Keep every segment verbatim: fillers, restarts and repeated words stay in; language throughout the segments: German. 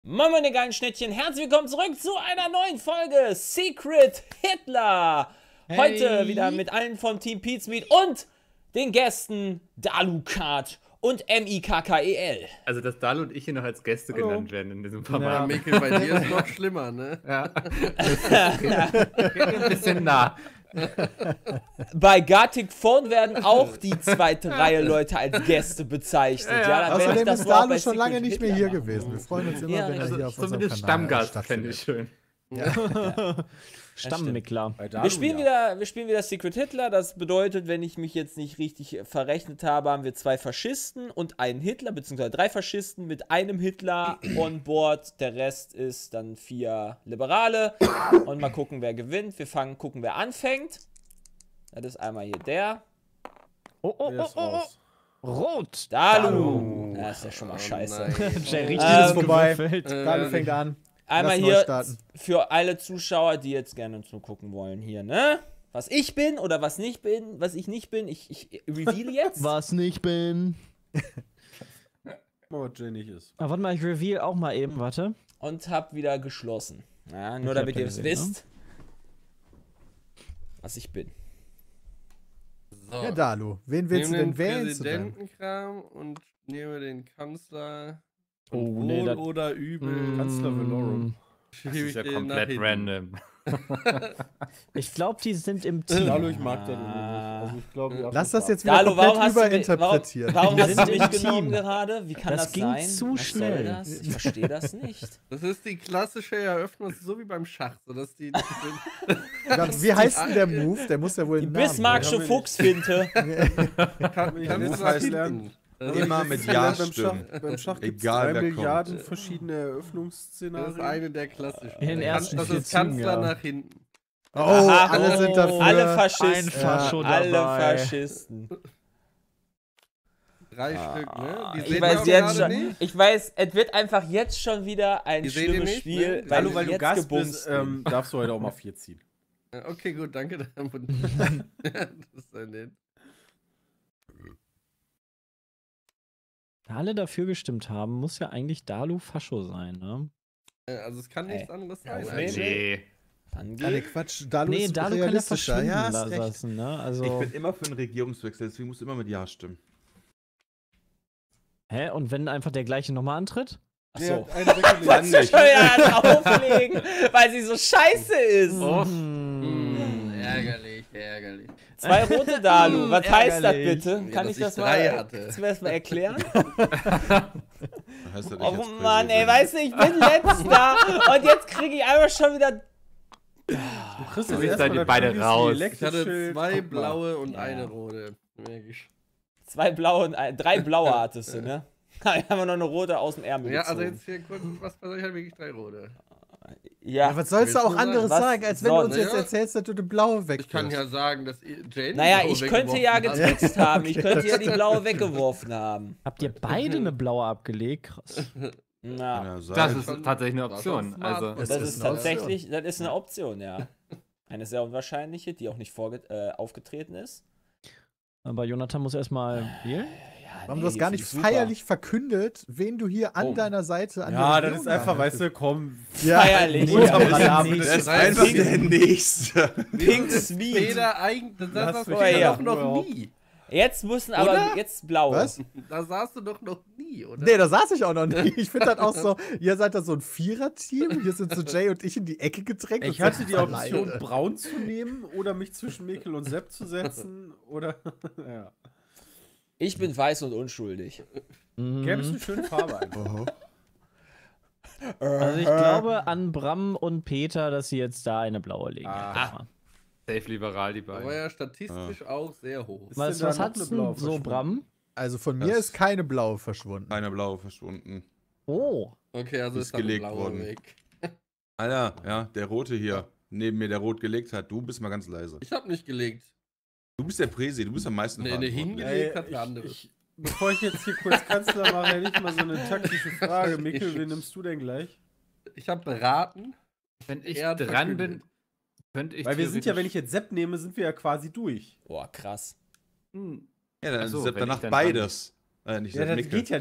Moin meine geilen Schnittchen, herzlich willkommen zurück zu einer neuen Folge Secret Hitler. Hey. Heute wieder mit allen vom Team Pizmeet und den Gästen Dalukat und M I K K E L. Also, dass Dalu und ich hier noch als Gäste Hallo. genannt werden in diesem Format. Ja, Mikkel, bei dir ist noch schlimmer, ne? Ja. Das geht, geht ein bisschen nah. Bei Gartic Phone werden auch die zweite Reihe Leute als Gäste bezeichnet. Ja, ja. Ja, dann Außerdem das ist Wort Dalu bei schon Secret lange nicht mehr Hitler hier machen. gewesen. Wir freuen uns immer, Ja, wenn er also hier auf unserem Zumindest Kanal Stammgast, fände ich schön. Ja. Stammmickler. Wir spielen, wieder, wir spielen wieder Secret Hitler. Das bedeutet, wenn ich mich jetzt nicht richtig verrechnet habe, haben wir zwei Faschisten und einen Hitler, beziehungsweise drei Faschisten mit einem Hitler on board. Der Rest ist dann vier Liberale. Und mal gucken, wer gewinnt. Wir fangen, gucken, wer anfängt. Das ist einmal hier der. Oh, oh, oh, oh, oh. Rot. Dalu. Das ist ja schon mal Oh, scheiße. Jay richtig Ähm, ist vorbei. Äh, Dalu fängt an. Einmal Lass neu hier starten. für alle Zuschauer, die jetzt gerne zugucken wollen, hier, ne? Was ich bin oder was nicht bin, was ich nicht bin, ich, ich reveal jetzt. Was nicht bin. Was Jay nicht ist. Ah, warte mal, ich reveal auch mal eben, warte. Und hab wieder geschlossen. Ja, nur Ich damit hab ihr ja es gesehen, wisst, was ich bin. Oh. Ja, Dalu. Wen willst du denn wählen? Präsidentenkram und nehme den Kanzler. Oh, Und nee, wohl das- oder übel. Mm. Kanzler Valorum. Das ist ja komplett random. Ich glaube, die sind im Team. Dalu, ich mag das nicht. Also ich glaube, Lass das jetzt wieder Dalu, warum komplett hast du mich, warum, überinterpretieren. warum Wir hast du sind mich im genommen Team. gerade? Wie kann das, Das ging sein? zu Was soll schnell. das? Ich verstehe das nicht. Das ist die klassische Eröffnung, so wie beim Schach. So dass die, Wie heißt denn der Move? Der muss ja wohl Die einen Namen Bismarcksche haben wir Fuchsfinte. kann, ich kannst muss du halt nach lernen. hinten. Das Immer ist- mit das Ja ist- beim stimmen. Schach, beim Schach gibt es Egal, drei wer Milliarden kommt. verschiedene Das Das Eröffnungsszenarien. ist eine der klassischen. In den Das ersten das vier ist Kanzler Zügen, ja. nach hinten. Oh, Aha, alle oh, sind dafür. Alle Faschisten. Ein Fascho alle dabei. Faschisten. Drei Stück, ne? Die Ich sehen weiß wir jetzt gerade schon, nicht. ich weiß, es wird einfach jetzt schon wieder ein Die sehen ihn schlimmes nicht, Spiel, ne? weil, Hallo, ich weil du jetzt Gast gebumst bin. ähm, darfst du heute auch mal vier ziehen. Ja, okay, gut, danke. Das ist ja nett. Da alle dafür gestimmt haben, muss ja eigentlich Dalu Fascho sein, ne? Äh, Also es kann Ey. nichts anderes sein. Ja, eigentlich. Nee. Dann Ja, nee, geht. Quatsch. Dalu Nee, ist Dalu kann ja realistischer. verschwinden Ja, hast recht. lassen, ne? Also, Ich bin immer für einen Regierungswechsel, deswegen muss immer mit Ja stimmen. hä? Und wenn einfach der gleiche nochmal antritt? Achso. Nee, eine weggelegt. Dann Ich nicht. will ja auflegen, weil sie so scheiße ist. Oh. Hm. Ärgerlich, ärgerlich. Zwei rote Dalu. Was heißt das Ärgerlich. bitte? Ja, Kann dass ich das ich drei mal, hatte. kannst du mir das mal erklären? Dann heißt das, ich Oh jetzt Mann, ey, Präsident. weißt du, ich bin letzter und jetzt kriege ich einfach schon wieder. Du kriegst jetzt erstmal die beide raus. Ich hatte zwei blaue und eine rote. Merk ich. Zwei blaue und ein, drei blaue hattest du, ne? Da haben wir noch eine rote aus dem Ärmel Ja, gezogen. also jetzt hier kurz, was bei euch halt wirklich drei rote. Ja. Ja, was sollst du auch anderes Was sagen, als wenn du uns sonst? jetzt erzählst, dass du die blaue weg Ich kann ja sagen, dass ihr Jane Naja, die ich blaue könnte ja weggeworfen hat. getrickst haben. Ich könnte ja die blaue weggeworfen haben. Habt ihr beide eine blaue abgelegt? Krass. Na, Ja, sei- Das ist tatsächlich eine Das ist schon Option. smart. Also, Das das ist ist eine tatsächlich, das ist eine Option, ja. Eine sehr unwahrscheinliche, die auch nicht vorge äh, aufgetreten ist. Aber Jonathan muss erstmal wählen. Ja, Warum nee, du das gar die nicht finde ich super. feierlich verkündet, wen du hier an Oh. deiner Seite an Ja, der das ist Regierung einfach, haben weißt du, komm. Ja, Feierlich. Nee, Ja, aber das ja, ist- Das ist Drei einfach Pink- der Nächste. Pink Sweet. Weder eigentlich, das Lass saß mich du ja doch noch nie. Jetzt müssen aber Oder? jetzt blaue. Was? Da saßt du doch noch nie, oder? Nee, da saß ich auch noch nie. Ich finde das auch so, ihr seid da so ein Vierer-Team, hier sind so Jay und ich in die Ecke gedrängt. Ich und hatte sind die alleine. Option, braun zu nehmen oder mich zwischen Mikkel und Sepp zu setzen. Oder. Ja. Ich bin weiß und unschuldig. Gäbe es eine schöne Farbe einfach. Oho. Also ich glaube an Bram und Peter, dass sie jetzt da eine blaue legen. Ah. safe liberal, die Da war beiden. ja statistisch auch sehr hoch. Was, Ist denn was da noch hat's eine denn blaue so, verschwunden? Bram? Also von mir Das- ist keine blaue verschwunden. Keine blaue verschwunden. Oh. Okay, also Ist ist, dann gelegt blaue worden. weg. Alter, ja, der Rote hier, neben mir, der rot gelegt hat. Du bist mal ganz leise. Ich hab nicht gelegt. Du bist der Präsi, du bist am meisten Nee, nee, verantwortlich. hingelegt hat wer anderes. ich, bevor ich jetzt hier kurz Kanzler mache, hätte ich mal so eine taktische Frage. Mikkel, wen nimmst du denn gleich? Ich habe beraten. Wenn ich Er hat dran bin, verkündet. könnte ich Weil wir sind ja, wenn theoretisch- ich jetzt Sepp nehme, sind wir ja quasi durch. Boah, krass. Hm. Ja, dann Ach so, ist wenn danach ich dann beides. Äh, nicht Ja, Sepp das Mickel. geht ja nicht.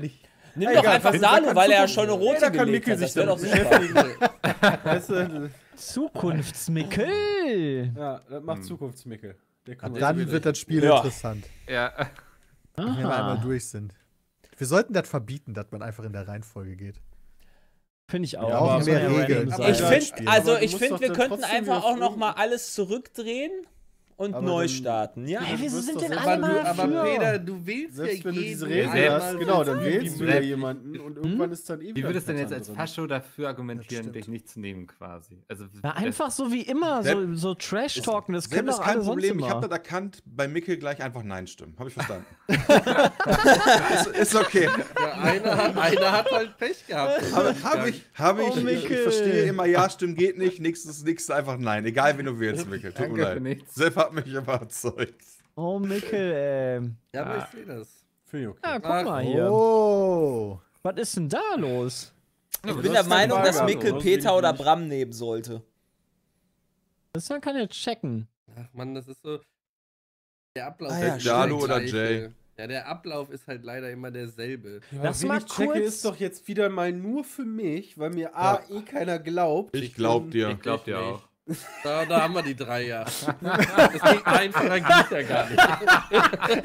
Nimm Egal, doch einfach da Dalu, kann weil er ja Zukunft- schon eine Ja, rote da kann gelegt Mikkel hat. Das sich wäre doch damit super. beschäftigen. Weißt du, Zukunftsmickel. ja, das macht Zukunftsmickel. Der Ab kümmert dann sich wird das Spiel Ja. interessant, Ja. wenn wir einmal Aha. durch sind. Wir sollten das verbieten, dass man einfach in der Reihenfolge geht. Finde ich auch. Ja, aber Muss mehr man ja Regeln. random Aber sein. Ich Ja, finde, spielen. also Aber du ich musst finde, doch wir dann könnten trotzdem einfach wieder auch noch irgend- mal alles zurückdrehen und Aber neu dann- starten. Ja. Hä, wieso wirst sind doch denn selbst- alle Aber, du, mal aber für? Peter, du wählst Selbst ja wenn du jeden diese Regel Selbst- hast, genau, dann einmal wählst du ja Selbst- jemanden und irgendwann ist dann eh Wie wieder würdest du ein denn jetzt als Pattern drin. Fascho dafür argumentieren, stimmt. dich nicht zu nehmen quasi? Also, Na, einfach so wie immer, so, so Trash-Talken, das können Sepp, doch ist kein alle sonst Problem, ich habe immer. das erkannt, bei Mikkel gleich einfach Nein stimmen. Habe ich verstanden. ist, ist okay. Ja, einer, hat, einer hat halt Pech gehabt. Habe hab ich, habe ich, Oh, ich, Mikkel. ich verstehe immer Ja stimmen geht nicht, nächstes, nächstes einfach Nein. Egal, wen du wählst, Mikkel. Tut Danke mir für leid. nichts. Sepp hat mich überzeugt. Oh, Mikkel, ey. Ja, aber ich sehe das. Finde ich okay. Ja, guck Ach, mal hier. Oh. Was ist denn da los? Ich bin der Meinung, Wahl dass gehabt, Mikkel oder? Peter oder Nicht. Bram nehmen sollte. Das kann jetzt checken. Ach man, das ist so. Der Ablauf Ah ist ja, halt Dalu der oder gleiche. Jay? Ja, der Ablauf ist halt leider immer derselbe. Ja, Lass wen mal ich checke, kurz- ist doch jetzt wieder mal nur für mich, weil mir A, eh keiner glaubt. Ich glaub bin- dir. Ich glaub dir nicht. auch. Da, da haben wir die drei, ja. Das geht einfacher, geht ja gar nicht.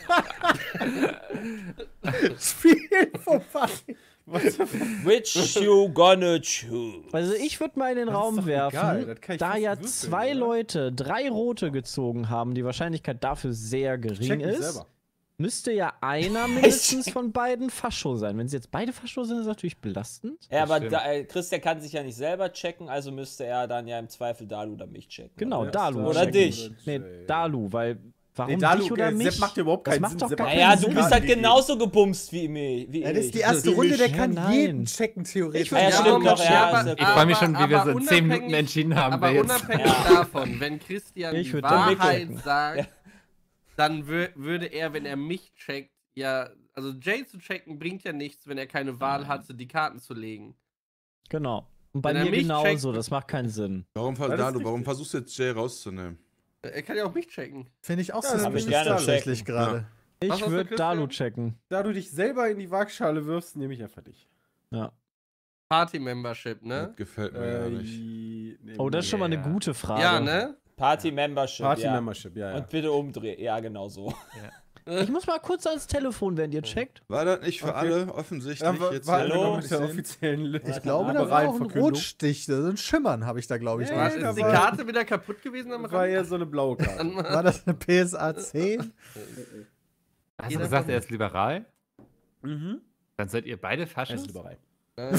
Spiel vorbei. Which you gonna choose? Also ich würde mal in den Das ist Raum doch werfen, egal, das kann ich da fast ja würfeln, zwei oder? Leute drei rote gezogen haben, die Wahrscheinlichkeit dafür sehr Check gering mich ist, selber. müsste ja einer mindestens von beiden Fascho sein. Wenn sie jetzt beide Fascho sind, ist das natürlich belastend. Ja, aber stimmt. da, äh, Christian kann sich ja nicht selber checken, also müsste er dann ja im Zweifel Dalu oder mich checken. Genau, Ja, Dalu. Oder checken. dich. Nee, Jay. Dalu, weil warum Nee, Dalu, dich oder äh, mich? Sepp macht ja überhaupt das keinen macht Sinn. doch Sepp gar hat keinen Naja, Sinn. du bist halt gegeben. genauso gebumst wie, mir, wie Ja, das ist ich. die erste Für Runde, mich, der ja, kann nein. jeden checken, theoretisch. Ja, stimmt doch, ja, aber- ist okay. Ich freue mich schon, wie wir aber so in zehn Minuten unabhängig- entschieden haben. Aber wer jetzt- unabhängig Ja. davon, wenn Christian Ich die würd dann Wahrheit mitchecken. sagt, Ja. dann wür würde er, wenn er mich checkt, ja, also Jay zu checken bringt ja nichts, wenn er keine Wahl hatte, die Karten zu legen. Genau. Und bei Wenn er mir mich genauso, checkt- das macht keinen Sinn. Warum, das ist Dalu, warum richtig. versuchst du jetzt Jay rauszunehmen? Er kann ja auch mich checken. Finde ich auch Ja, so dann hab ich suspicious gerne tatsächlich checken. gerade. Ich hast du, würde Christian? Dalu checken. Da du dich selber in die Waagschale wirfst, nehme ich einfach dich. Ja. Party-Membership, ne? Das gefällt mir Äh, ja nicht. nee, Oh, das ist schon mal eine Ja. gute Frage. Ja, ne? Party-Membership, Party ja. Membership, ja, ja. Und bitte umdrehen. Ja, genau so. Ich muss mal kurz ans Telefon, während ihr checkt. War das nicht für Okay. alle offensichtlich Dann war, jetzt? war hier Hallo? noch mit der gesehen? offiziellen Ich glaube, da war liberalen auch ein Verkündung. Rotstich, so ein Schimmern habe ich da, glaube ich. Nee, Was, drin. da ist die war- Karte wieder kaputt gewesen am Das war Rand? eher so eine blaue Karte. War das eine P S A zehn? Hast du Jeder gesagt, von- er ist liberal? Mhm. Dann seid ihr beide Das ist Faschos? liberal. Äh,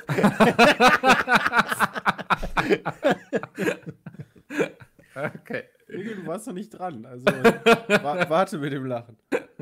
Okay. Mikkel, du warst noch nicht dran. Also wa warte mit dem Lachen.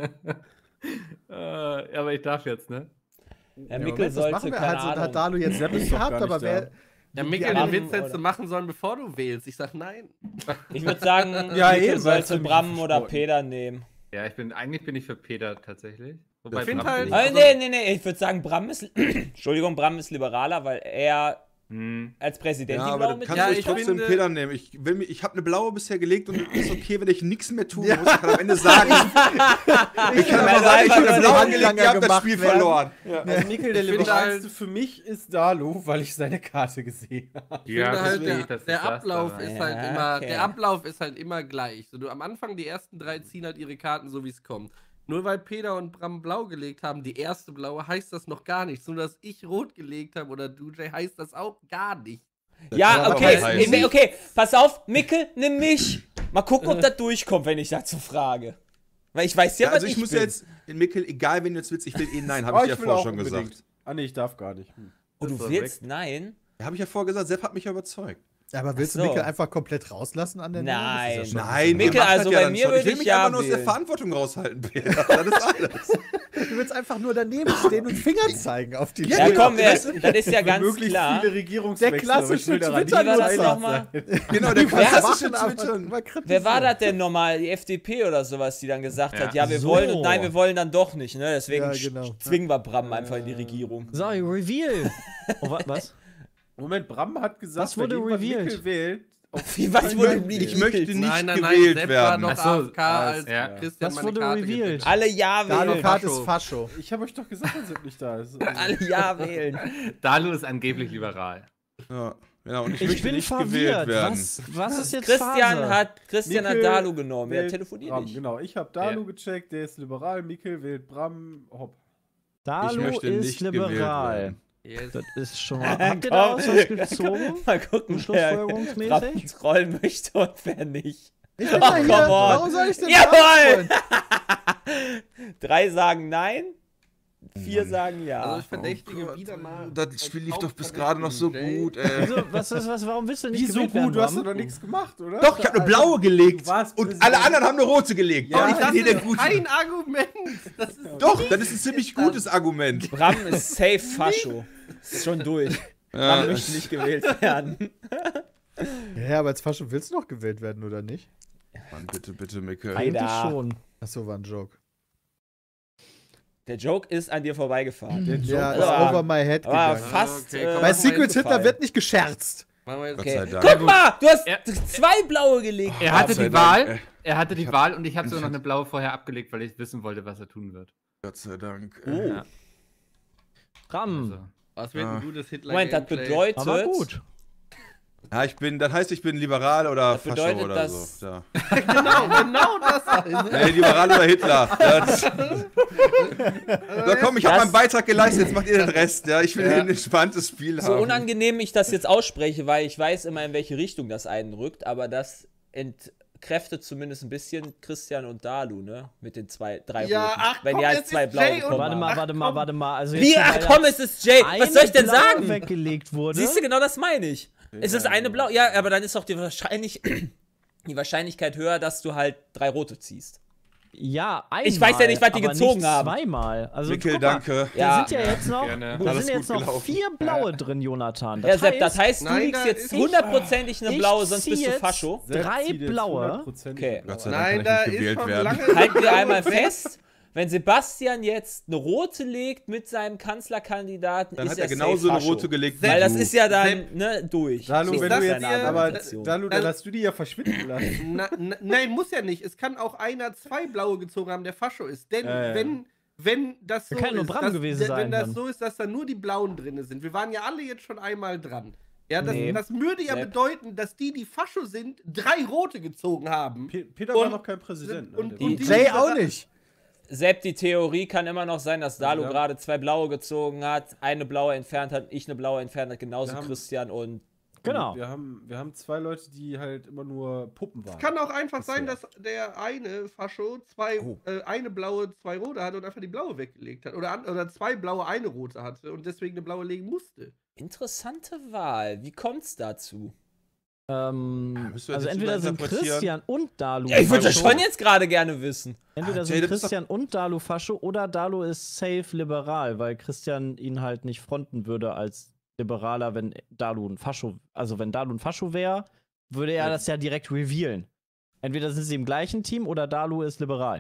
Äh, aber ich darf jetzt, ne? Herr Ja, Mikkel Moment, das sollte, machen wir. keine Also, hat Ahnung. Dalu jetzt Sepp ist nicht doch gar gehabt, nicht aber da. wer. ja, die Mikkel, anderen- den Witz hättest oder? du machen sollen, bevor du wählst. Ich sag nein. Ich würde sagen, Ja, Mikkel eben, weil es sollte hat mich Bram oder versprochen. Peter nehmen. Ja, ich bin, eigentlich bin ich für Peter tatsächlich. Wobei Ich find Bram halt- bin Äh, Also- nee, nee, nee, ich würde sagen, Bram ist. Entschuldigung, Bram ist liberaler, weil er Hm. als Präsident Ja, die aber Blau das mit. kannst Ja, du ruhig ich trotzdem finde- Peter nehmen. Ich, will mir- ich habe eine blaue bisher gelegt und es ist okay, wenn ich nichts mehr tun muss. Ich kann am Ende sagen, ich, ich kann aber Also sagen, ich einfach habe eine nur blaue den gelegt, ihr habt das gemacht Spiel werden. verloren. Also Mikkel, der Ich finde liberalste halt- für mich ist Dalu, weil ich seine Karte gesehen habe. Ich finde halt, verstehe der, ich, dass der du das Ablauf da ist Ja, halt immer, okay. der Ablauf ist halt immer gleich. So, du am Anfang die ersten drei ziehen halt ihre Karten so wie es kommt. Nur weil Peter und Bram blau gelegt haben, die erste blaue, heißt das noch gar nichts. Nur dass ich rot gelegt habe oder du, Jay, heißt das auch gar nicht. Ja, aber okay, was heißt? okay, okay, pass auf, Mikkel, nimm mich. Mal gucken, ob das durchkommt, wenn ich dazu frage. Weil ich weiß ja, Ja, was also ich, ich muss bin. jetzt, in Mikkel, egal wen du jetzt willst, ich will eh nein, habe Oh, ich ja will vorher auch schon unbedingt. gesagt. Ah, nee, ich darf gar nicht. Hm. Oh, du Das war willst? Nein. Ja, habe ich ja vorher gesagt, Sepp hat mich ja überzeugt. Aber willst Ach so. du Mikkel einfach komplett rauslassen an der Nummer? Das ist Nein. ja schon ein Nein, bisschen- Mikkel, ihr macht also das ja bei dann mir schon. würde ich will ich mich ja einfach nur aus der wählen. Verantwortung raushalten, Peter. Das ist alles. Du willst einfach nur daneben stehen und Finger zeigen auf die Ja, Liste. komm, wir, das ist ja ganz Möglichst klar. viele Regierungswechsel. Der klassische aber ich will daran nicht Twitter- Wie war das Twitter- nochmal? Genau, der Wer hat klassische Machen, aber Twitter. immer kritisieren. Wer war das denn nochmal? Die F D P oder sowas, die dann gesagt Ja. hat, ja, wir So. wollen und nein, wir wollen dann doch nicht, ne? Deswegen Ja, sch- genau. zwingen wir Bram einfach in die Regierung. So, Reveal. Oh, wa was? Moment, Bram hat gesagt, Was wurde wenn jemand revealed? Mikkel wählt, Wie, was wurde Ich revealed? möchte nicht Nein, nein, nein, gewählt Sepp werden. war noch Ach so, A F K, ah, als ja. Christian Was meine wurde Karte revealed? getippt hat. Alle Ja wählen. Dalu-Kart ist Fascho. Fascho. Ich habe euch doch gesagt, dass Sepp nicht da ist. Alle Ja wählen. Dalu ist angeblich liberal. Ja, genau, und ich, Ich möchte bin nicht gewählt verwirrt. werden. Was, was ist jetzt Christian Phase? hat, Christian hat Mikkel Dalu genommen. Ja, wählt telefonier Bram, nicht. Genau, ich habe Dalu gecheckt, der ist liberal. Mikkel wählt Bram, hopp. Dalu ich möchte ist nicht gewählt liberal. werden. Yes. Das ist schon mal. Habt ihr da aus was gezogen? Mal gucken, wer Schlussfolgerungsmäßig? trollen möchte und wer nicht. Ich bin Ach, mal hier. come on. Warum soll ich denn Jawohl! nachholen? Drei sagen Nein, vier sagen Ja. Also ich verdächtige Gott, wieder mal. Das Spiel lief doch bis gerade noch so gut, ey. Wieso, was, ist, was, warum willst du nicht Wie so gewählt werden, gut? Du hast Bram? doch noch nichts gemacht, oder? Doch, ich habe eine blaue gelegt. Du warst Und Präsident. alle anderen haben eine rote gelegt. Ja, Und ich Das bin hier der ist Gute. kein Argument. Das ist Doch, das ist ein ziemlich gutes Argument. Bram ist safe Fascho. Ist schon durch. Bram Ja, möchte nicht gewählt werden. Ja, aber als Fascho willst du noch gewählt werden, oder nicht? Mann, bitte, bitte, Mikkel. Eigentlich Alter. schon. Achso, war ein Joke. Der Joke ist an dir vorbeigefahren. Ja, ist Aber- over my head Aber gegangen. fast. Okay, äh, komm, Bei mach Secret hingefallen. Hitler wird nicht gescherzt. Machen wir jetzt. Gott Okay. sei Dank. Guck mal, du hast Er- zwei blaue gelegt. Er hatte Gott sei die Dank, Wahl, ey. er hatte die Wahl und ich habe sogar noch eine blaue vorher abgelegt, weil ich wissen wollte, was er tun wird. Gott sei Dank. Oh. Ja. Bram. Also. Was wird Ah. ein gutes Hitler? Moment, das Gameplay? bedeutet. Aber gut. Ja, ich bin, das heißt, ich bin liberal oder Das Fascho bedeutet, oder dass- so. Ja. Genau, genau das heißt. Nee, liberal oder Hitler. Das, so, komm, ich habe Das- meinen Beitrag geleistet, jetzt macht ihr den Rest. Ja, ich will Ja. ein entspanntes Spiel So haben. unangenehm ich das jetzt ausspreche, weil ich weiß immer, in welche Richtung das einrückt, aber das entkräftet zumindest ein bisschen Christian und Dalu, ne? Mit den zwei, drei Ja, Roten. ach, Wenn komm, die halt jetzt zwei ist blaue Jay und- bekommen Warte haben. mal, warte mal, warte mal. Also Wie? jetzt, Ach weil komm, da es ist Jay. Was eine soll ich denn blaue sagen? weggelegt wurde. Siehst du, genau das meine ich. Es ist eine blaue. Ja, aber dann ist doch die, wahrscheinlich, die Wahrscheinlichkeit höher, dass du halt drei rote ziehst. Ja, einmal. Ich weiß ja nicht, was die aber gezogen nicht haben. Zweimal. Also, Mikkel, guck mal, danke. Da Ja. sind ja jetzt noch, Gerne. da Alles sind jetzt gut noch gelaufen. vier blaue drin, Jonathan. Ja, Sepp, das heißt, du Nein, liegst da jetzt ist- hundertprozentig eine ich blaue, sonst zieh bist du jetzt- Fascho. Drei zieht jetzt blaue. hundertprozentig Okay. Gott sei Dank Nein, kann da ich nicht ist gewählt schon werden. lange. Halten wir einmal fest, wenn Sebastian jetzt eine rote legt mit seinem Kanzlerkandidaten, Dann ist hat er er genauso safe eine Fascho. rote gelegt wie Weil das du. ist ja dann, Sepp. ne, durch. Dalu, So wenn ist du seine jetzt hier- aber Argumentation. Dalu, dann hast du die ja verschwinden lassen. Na, na, nein, muss ja nicht. Es kann auch einer zwei blaue gezogen haben, der Fascho ist. Denn Ja, ja. wenn, wenn das so Kann ist, nur Bram dass, gewesen wenn sein das dann. so ist, dass da nur die blauen drin sind. Wir waren ja alle jetzt schon einmal dran. Ja, das, Nee. das würde ja Sepp. bedeuten, dass die, die Fascho sind, drei rote gezogen haben. Pe- Peter war Und- noch kein Präsident. Ne? und- Der- und die- Jay auch nicht. Sepp, die Theorie kann immer noch sein, dass Dalu Ja. gerade zwei blaue gezogen hat, eine blaue entfernt hat, ich eine blaue entfernt hat, genauso Wir haben- Christian und Genau. Wir haben, wir haben zwei Leute, die halt immer nur Puppen waren. Es kann auch einfach sein, Bisher. dass der eine Fascho zwei, Oh. äh, eine blaue, zwei rote hatte und einfach die blaue weggelegt hat. Oder, an, oder zwei blaue, eine rote hatte und deswegen eine blaue legen musste. interessante Wahl. Wie kommt's dazu? Ähm, müssen wir also jetzt entweder sind interpretieren? Christian und Dalu Ja, ich würde das Fascho. schon jetzt gerade gerne wissen. Entweder Ah, sind Jay, das ist doch- Christian und Dalu Fascho oder Dalu ist safe liberal, weil Christian ihn halt nicht fronten würde als Liberaler, wenn Dalu ein Fascho, also wenn Dalu ein Fascho wäre, würde er Ja. das ja direkt revealen. Entweder sind sie im gleichen Team oder Dalu ist liberal.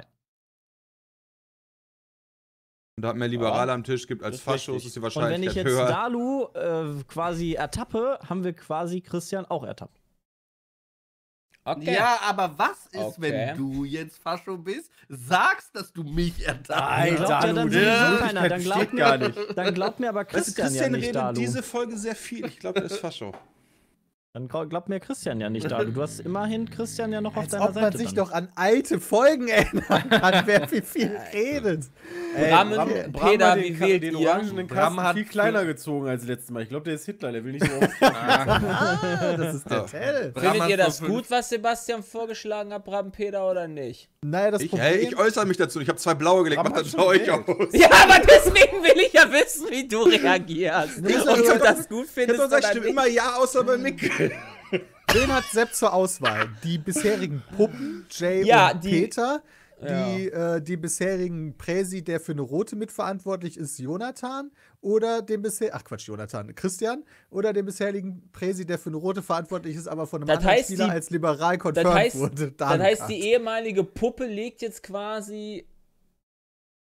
Und da hat mehr Liberale am Tisch gibt als das ist Faschos, richtig. ist die Und wenn Wahrscheinlichkeit ich jetzt höher. Dalu äh, quasi ertappe, haben wir quasi Christian auch ertappt. Okay. Ja, aber was ist, Okay. wenn du jetzt Fascho bist, sagst, dass du mich ertappst? Nein, Glaubt ja dann Dalu, sowieso ja, keiner. Dann glaubt, besteht gar mir, nicht. dann glaubt mir aber Weißt du, Christian, Christian ja nicht redet Dalu. diese Folge sehr viel. Ich glaube, der ist Fascho. Dann grau- glaubt mir Christian ja nicht Dalu. Du hast immerhin Christian ja noch auf Als deiner ob man Seite. sich dann. doch an alte Folgen erinnern kann, wer wie viel redet. Ey, Bram- Bram, Peter, Bram hat wie den, wählt den ihr? orangenen Bram Kasten hat viel kleiner gezogen als letztes Mal. Ich glaube, der ist Hitler, der will nicht so oft. Ah, das ist der Ah. Tell. Bram Findet hat ihr das vor gut, was Sebastian vorgeschlagen hat, Bram Peter, oder nicht? Naja, das Ich, Problem. hey, ich äußere mich dazu. Ich habe zwei blaue gelegt. Bram Macht hat das schon bei euch gewählt. aus. Ja, aber deswegen will ich ja wissen, wie du reagierst. Ich Ob hab du doch- das gut Ich findest hab doch gesagt, oder stimmt nicht. immer ja, außer bei Mikkel. Wen hat Sepp zur Auswahl? Die bisherigen Puppen, Jay Ja, und die- Peter. Ja. Die, äh, die bisherigen Präsi, der für eine rote mitverantwortlich ist, Jonathan. Oder den bisher, ach Quatsch, Jonathan, Christian. Oder den bisherigen Präsi, der für eine rote verantwortlich ist, aber von einem Das anderen heißt, Spieler die- als liberal Das confirmed heißt, wurde. das heißt, Dankart. die ehemalige Puppe legt jetzt quasi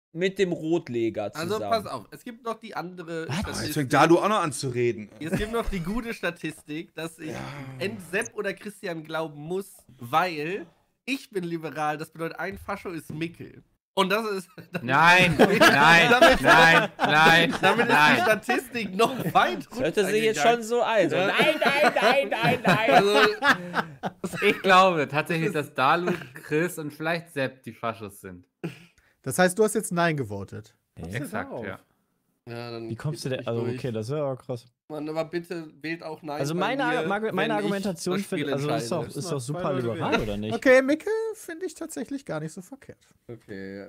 mit dem Rotleger Also zusammen. pass auf, es gibt noch die andere Jetzt Statistik. fängt Dalu auch noch an zu reden. Es gibt noch die gute Statistik, dass ich Ent Sepp oder Christian glauben muss, weil ich bin liberal, das bedeutet, ein Fascho ist Mickel. Und das ist... Nein, nein, Damit- nein, nein, Damit ist die nein. Statistik noch weit Das hörte sich jetzt runtergegangen. schon so ein. So, Ja. nein, nein, nein, nein, nein. Also, Ich glaube tatsächlich, dass Dalu, Chris und vielleicht Sepp die Faschos sind. Das heißt, du hast jetzt Nein gewotet. Exakt, ja. ja, dann Wie kommst du geht denn? nicht Also, durch. okay, das wäre aber krass. Mann, aber bitte wählt auch Nein. Also, bei meine, mir, Argu- wenn meine ich Argumentation das Spiel find, also ist doch, entscheide. ist doch noch zwei super Leute liberal, wählen. oder nicht? Okay, Mickel finde ich tatsächlich gar nicht so verkehrt. Okay, ja.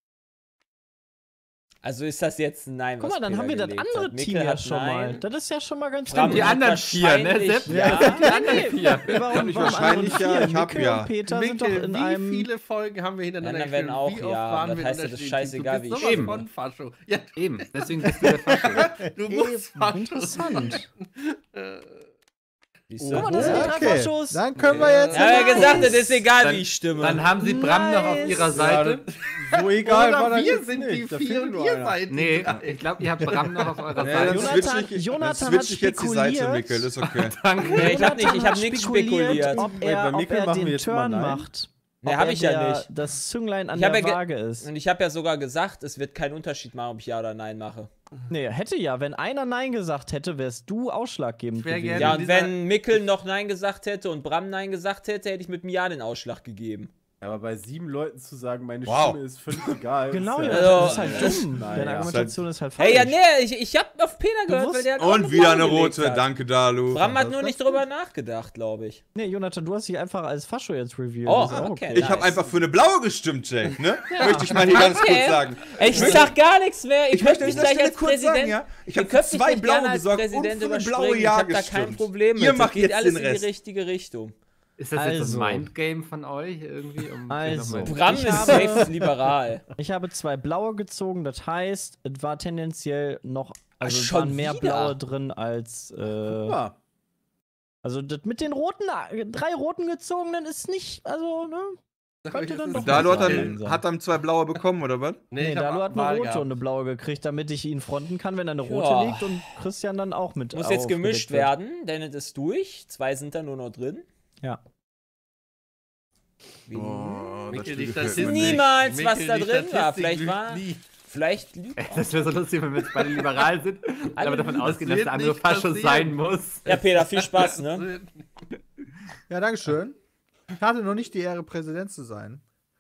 Also ist das jetzt ein Nein, Guck was mal, dann Peter haben wir das gelegt andere hat. Team Mikkel ja hat schon Nein. mal. Das ist ja schon mal ganz Bram gut. Die hat anderen vier, ne? wahrscheinlich Sepp, ja. die anderen vier. Warum, Ich warum wahrscheinlich andere ja, vier? ich hab Mikkel ja. und Peter sind doch Mikkel, in wie einem. viele Folgen haben wir hintereinander Die anderen werden auch, gespielt? Wie oft ja, waren das wir in heißt ja, das ist unterschiedlichen scheißegal, Teams? wie Du ich bist sowas eben. von Fascho. Ja, Eben, deswegen bist du der Fascho. du musst Fascho Interessant. sein. Siehst Guck mal, du? das sind die drei Okay, Faschos. dann können wir jetzt. Ja, aber gesagt, Nice. das ist egal, Dann- wie ich stimme. Dann haben sie Bram noch auf ihrer Seite. So egal war Oder das wir jetzt sind nicht. die Da vier fehlt und nur ihr einer. seid die Nee, drei. ich glaube, ihr habt Bram noch auf eurer Ja, dann Seite. Jonathan- switch ich, Jonathan dann hat switch ich jetzt die Seite, spekuliert. Mikkel, ist okay. Danke. Nee, ich hab nicht, ich hab hat nichts spekuliert. Ob Wait, er, bei ob Mikkel er machen wir den jetzt mal Turn Nein. macht. Nee, ob hab er ich ja der- nicht. Das Zünglein an Ich hab der ja ge- Waage ist. Und ich habe ja sogar gesagt, es wird keinen Unterschied machen, ob ich Ja oder Nein mache. Nee, hätte ja. Wenn einer Nein gesagt hätte, wärst du ausschlaggebend Ich wär gewesen. gerne- Ja, in und dieser- wenn Mikkel noch Nein gesagt hätte und Bram Nein gesagt hätte, hätte ich mit dem Ja den Ausschlag gegeben. Aber bei sieben Leuten zu sagen, meine Wow. Stimme ist völlig egal. Genau, ist ja, Also- das ist halt dumm. Naja. Deine Argumentation ist halt falsch. Hey, ja, nee, ich, ich hab auf Peter gehört, weil der hat auch Und eine wieder eine Blau gelegt rote, hat. danke Dalu. Bram hat nur nicht drüber nachgedacht, glaube ich. Nee, Jonathan, du hast dich einfach als Fascho jetzt revealed. Oh, Das ist auch okay. Ich habe Nice. einfach für eine blaue gestimmt, Jay, ne? Möchte ich mal hier ganz Okay. kurz sagen. Ich sag gar nichts mehr. Ihr Ich könnt möchte mich an dieser gleich Stelle als kurz Präsident. sagen, ja? Ich ihr habe für könnt mich zwei nicht gerne blaue als gesorgt und Präsident für eine blaue überspringen. Ich Ja hab da kein gestimmt. Problem Ihr mit. macht Das geht jetzt alles den in die Rest. richtige Richtung. Ist das jetzt Also. das Mindgame von euch irgendwie? Um Also. noch mal- Bram Ich ist habe- safe liberal. Ich habe zwei blaue gezogen, das heißt, es war tendenziell noch, also es schon waren mehr wieder? blaue drin als, äh, Ja. also das mit den roten, äh, drei roten gezogenen ist nicht, also, ne? Könnte dann doch Dalu hat was dann, sein. hat dann zwei blaue bekommen, oder was? Nee, ich hab Dalu hat eine Wahl rote gehabt. und eine blaue gekriegt, damit ich ihn fronten kann, wenn er eine rote Ja. liegt und Christian dann auch mit Muss jetzt aufgedeckt gemischt wird. werden, denn es ist durch. Zwei sind da nur noch drin. Ja. Wie? Oh, Mikkel, Spiel die gefällt mir Statistik- nicht. Niemals, Mikkel, was da die drin war. Statistik Vielleicht lügt war. nie. Vielleicht lügt. Das wäre so lustig, wenn wir jetzt beide liberal sind, aber davon ausgehen, dass wird der andere nicht Fascho passieren. sein muss. Ja, Peter, viel Spaß, ne? Ja, dankeschön. Ich hatte noch nicht die Ehre, Präsident zu sein.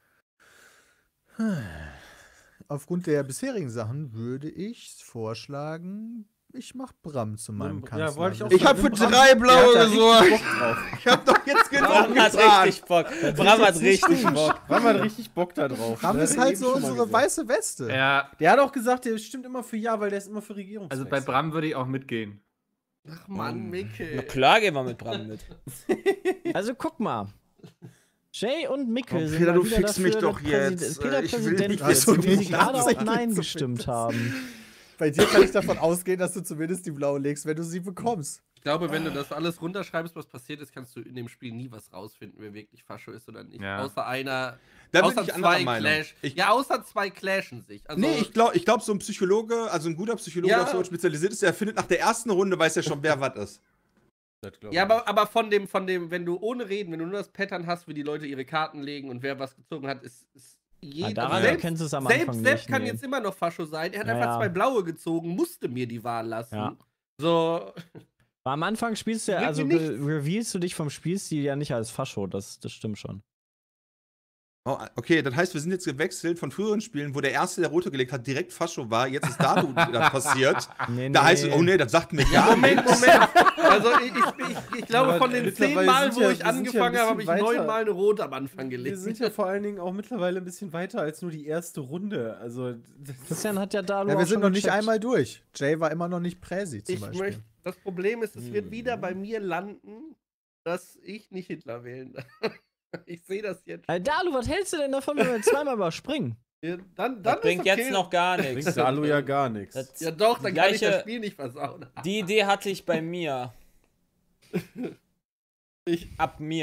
Aufgrund der bisherigen Sachen würde ich vorschlagen, ich mach Bram zu meinem Ja, Kanzler. wollte ich auch Ich habe für Bram- drei Der blaue hat da richtig gesorgt. Bock drauf. Ich habe doch jetzt genug Bram hat getan. richtig Bock. Bram hat richtig Bock. Bram hat richtig Bock da drauf. Bram Das ist hat er halt eben so schon mal unsere gesagt. weiße Weste. Ja, Der hat auch gesagt, der stimmt immer für Ja, weil der ist immer für Regierungswechsel. also bei Bram würde ich auch mitgehen. Ach Mann, Na Mikkel. klar, gehen wir mit Bram mit. Also guck mal. Jay und Mikkel Oh, sind Peter, mal du wieder fix dafür, mich dass doch Präsident- jetzt. Peter Ich will Präsident nicht wird, wissen, so wie wie sie gerade das auf Nein jetzt so gestimmt ist. haben. Bei dir kann ich davon ausgehen, dass du zumindest die blaue legst, wenn du sie bekommst. Ich glaube, wenn du das alles runterschreibst, was passiert ist, kannst du in dem Spiel nie was rausfinden, wer wirklich Fascho ist oder nicht. Ja. Außer einer. Da bin außer ich anderer zwei Meinung. Clash. Ich- Ja, außer zwei clashen sich. Also, Nee, ich glaube, ich glaub, so ein Psychologe, also ein guter Psychologe, Ja. der auf so spezialisiert ist, der findet nach der ersten Runde, weiß ja schon, wer was ist. Ja, aber, aber von dem, von dem, wenn du ohne Reden, wenn du nur das Pattern hast, wie die Leute ihre Karten legen und wer was gezogen hat, ist, ist jeder. Ja, daran selbst erkennst du es am selbst, Anfang selbst nicht. kann nee. jetzt immer noch Fascho sein. Er hat Ja, einfach ja. zwei blaue gezogen, musste mir die Wahl lassen. Ja. So. Aber am Anfang spielst du ja, Bringt also mir re- revealst du dich vom Spielstil ja nicht als Fascho, das, das stimmt schon. Oh, okay, das heißt, wir sind jetzt gewechselt von früheren Spielen, wo der erste, der rote gelegt hat, direkt Fascho war. Jetzt ist Dalu das passiert. Nee, Da nee. heißt es, oh nee, das sagt mir Ja, gar Moment, nichts. Moment. Also ich, ich, ich, ich glaube, Aber von den zehn mittlerweile Mal, sind wo ja- ich wir sind ja angefangen ein habe, habe ich bisschen neun weiter. Mal eine Rot am Anfang Wir gelegt. sind ja vor allen Dingen auch mittlerweile ein bisschen weiter als nur die erste Runde. Also, das Christian hat ja Dalu Ja, auch wir sind schon noch nicht gecheckt. einmal durch. Jay war immer noch nicht Präsi zum Ich Beispiel. möchte, das Problem ist, es wird Hm. wieder bei mir landen, dass ich nicht Hitler wählen darf. Ich sehe das jetzt. Äh, Dalu, was hältst du denn davon, wenn wir zweimal überspringen? Ja, Dann, dann Das ist bringt okay. jetzt noch gar nichts. bringt Dalu ja gar nichts. Das- Ja doch, dann kann ich Gleiche- das Spiel nicht versauen. Die Idee hatte ich bei mir. Ich- Ab mir.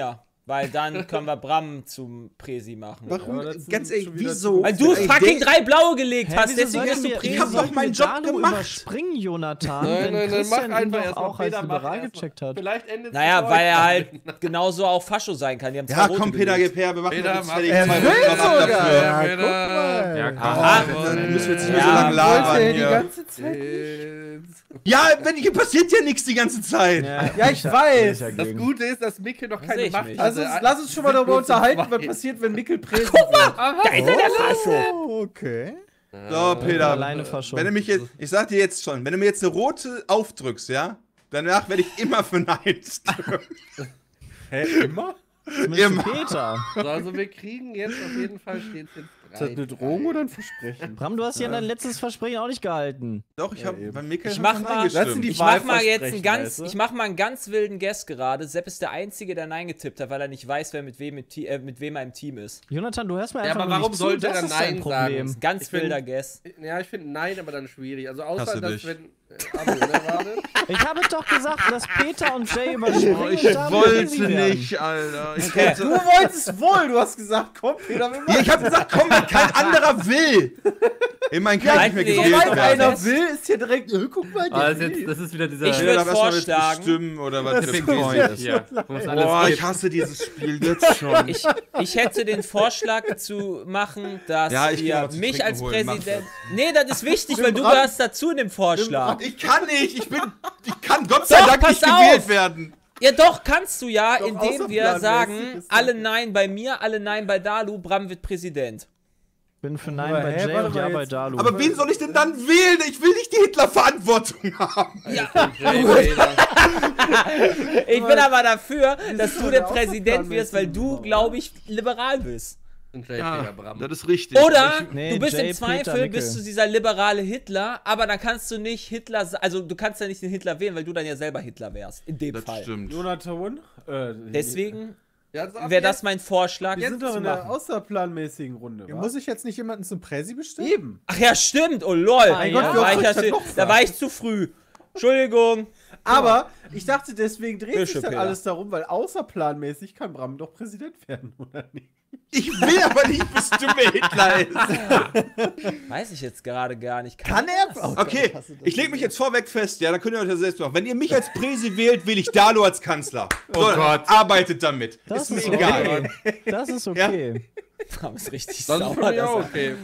Weil dann können wir Bram zum Presi machen. Warum? aber das Ganz sind ehrlich, schon wieder wieso? Weil du Ich fucking denk- drei blaue gelegt Hä, hast, wieso deswegen sollten wirst du wir- Presi. Ich hab wieso doch sollten meinen wir Job Dalu gemacht. überspringen, Jonathan, Nein, wenn nein, nein, Christian mach ihn einfach doch erstmal auch als Peter, mach liberal erst gecheckt mal. hat. Vielleicht endet Naja, weil er halt genauso auch Fascho sein kann. Die haben zwei Ja, rote komm, Peter, gelegt. gib her, wir machen Peter, jetzt mach- fertig. Er Zwei will Wochen was ab sogar. dafür. Ja, Peter. guck mal. Ja, komm. Aha. Dann müssen wir jetzt nicht mehr Ja, so lange labern Wollte er die hier. ganze Zeit. Ja, wenn, hier passiert ja nichts die ganze Zeit. Ja, ich weiß. Das Gute ist, dass Mickel noch Das keine seh ich Macht nicht. Lass hatte. uns, lass uns schon mal Sind darüber nur zu unterhalten, zweit. was passiert, wenn Mickel Präsi wird. Da ist er, der Fascho. Oh, okay. So, Peter, Alleine Fascho. wenn du mich jetzt, ich sag dir jetzt schon, wenn du mir jetzt eine rote aufdrückst, ja, danach werde ich immer für Nein stimmen. Hä, immer? Zumindest Immer. Peter. So, also wir kriegen jetzt auf jeden Fall stehen jetzt Ist das eine Drohung oder ein Versprechen? Bram, du hast ja dein letztes Versprechen auch nicht gehalten. Doch, ich Ja, habe eben. bei Mikkel Ich hab mach ich mal- Nein Das sind gestimmt. die Ich mach mal jetzt einen Wahlversprechen, ganz, weißt du? ich mach mal einen ganz wilden Guess gerade. Sepp ist der Einzige, der Nein getippt hat, weil er nicht weiß, wer mit wem, im Te- äh, mit wem er im Team ist. Jonathan, du hörst mir Ja, einfach aber nur warum nicht zu, sollte das er ist Nein dein Problem. sagen? Ganz Ich find- wilder Guess. Ja, ich finde Nein, aber dann schwierig. Also außer, Hasse dass dich. wenn... Äh, Abo, ne, warte. Ich habe doch gesagt, dass Peter und Jay überspringen. Oh, ich und damit wollte Presi werden. nicht, Alter. Ich Okay. Du wollte, wolltest wohl, du hast gesagt, komm, Peter, wir ja, machen. ich habe gesagt, komm, wenn kein anderer will. Immerhin kann Ja, ich nicht mehr nee, gewählt Sobald Peter. werden. einer will, ist hier direkt, äh, guck mal, Ah, der das, ist will. jetzt, das ist wieder dieser Ich Ich will würd aber erstmal jetzt vorschlagen- bestimmen oder was Tipping der Point ist. hier. Wo es alles Boah, gibt. ich hasse dieses Spiel jetzt schon. Ich, ich hätte den Vorschlag zu machen, dass Ja, ich geh mal wir was zu mich trinken als holen, mach Präsident. Nee, das ist wichtig, weil du Bram- gehörst dazu in dem Vorschlag. Ich kann nicht, ich bin, ich kann Gott sei Doch, Dank pass nicht gewählt auf. werden. Ja, doch, kannst du ja, Doch, indem wir außerplanmäßig sagen, ist das- alle Nein bei mir, alle Nein bei Dalu, Bram wird Präsident. Bin für Nein Aber bei hä, Jay warte und mal Ja bei jetzt. Dalu. Aber wen soll ich denn dann wählen? Ich will nicht die Hitler-Verantwortung haben. Ja, Jay, Peter. ich bin aber dafür, dass ist du doch der der Präsident wirst, weil Außerplanmäßige du, glaube ich, liberal bist. Und Jay, Peter, Bram. das ist richtig. Oder Nee, du bist Jay, im Zweifel, Peter, Mickel. bist du dieser liberale Hitler, aber dann kannst du nicht Hitler, sa- also du kannst ja nicht den Hitler wählen, weil du dann ja selber Hitler wärst, in dem Das Fall. stimmt. Jonathan? Äh, Deswegen Ja, also ab wäre das jetzt- mein Vorschlag. Wir sind doch zu in der machen. außerplanmäßigen Runde. Ja, wa? muss ich jetzt nicht jemanden zum Präsi bestimmen? Eben. Ach ja, stimmt, oh lol. Mein da, Gott, wie war oft ich soll ich ja das zu, noch da sagen? war ich zu früh. Entschuldigung. Aber ich dachte, deswegen dreht Bitte, sich dann Peter. alles darum, weil außerplanmäßig kann Bram doch Präsident werden, oder nicht? Ich will aber nicht bestimmen, wer Hitler ist. Weiß ich jetzt gerade gar nicht. Kann er? Oh Gott, Okay, ich hasse das. ich lege mich jetzt vorweg fest, ja, dann könnt ihr euch das selbst machen. Wenn ihr mich als Präsi wählt, wähle ich Dalu als Kanzler. So, Oh Gott. arbeitet damit. Das ist ist mir egal. okay. Das ist okay. Bram ist richtig Das ist sauer. für mich dass auch er- okay.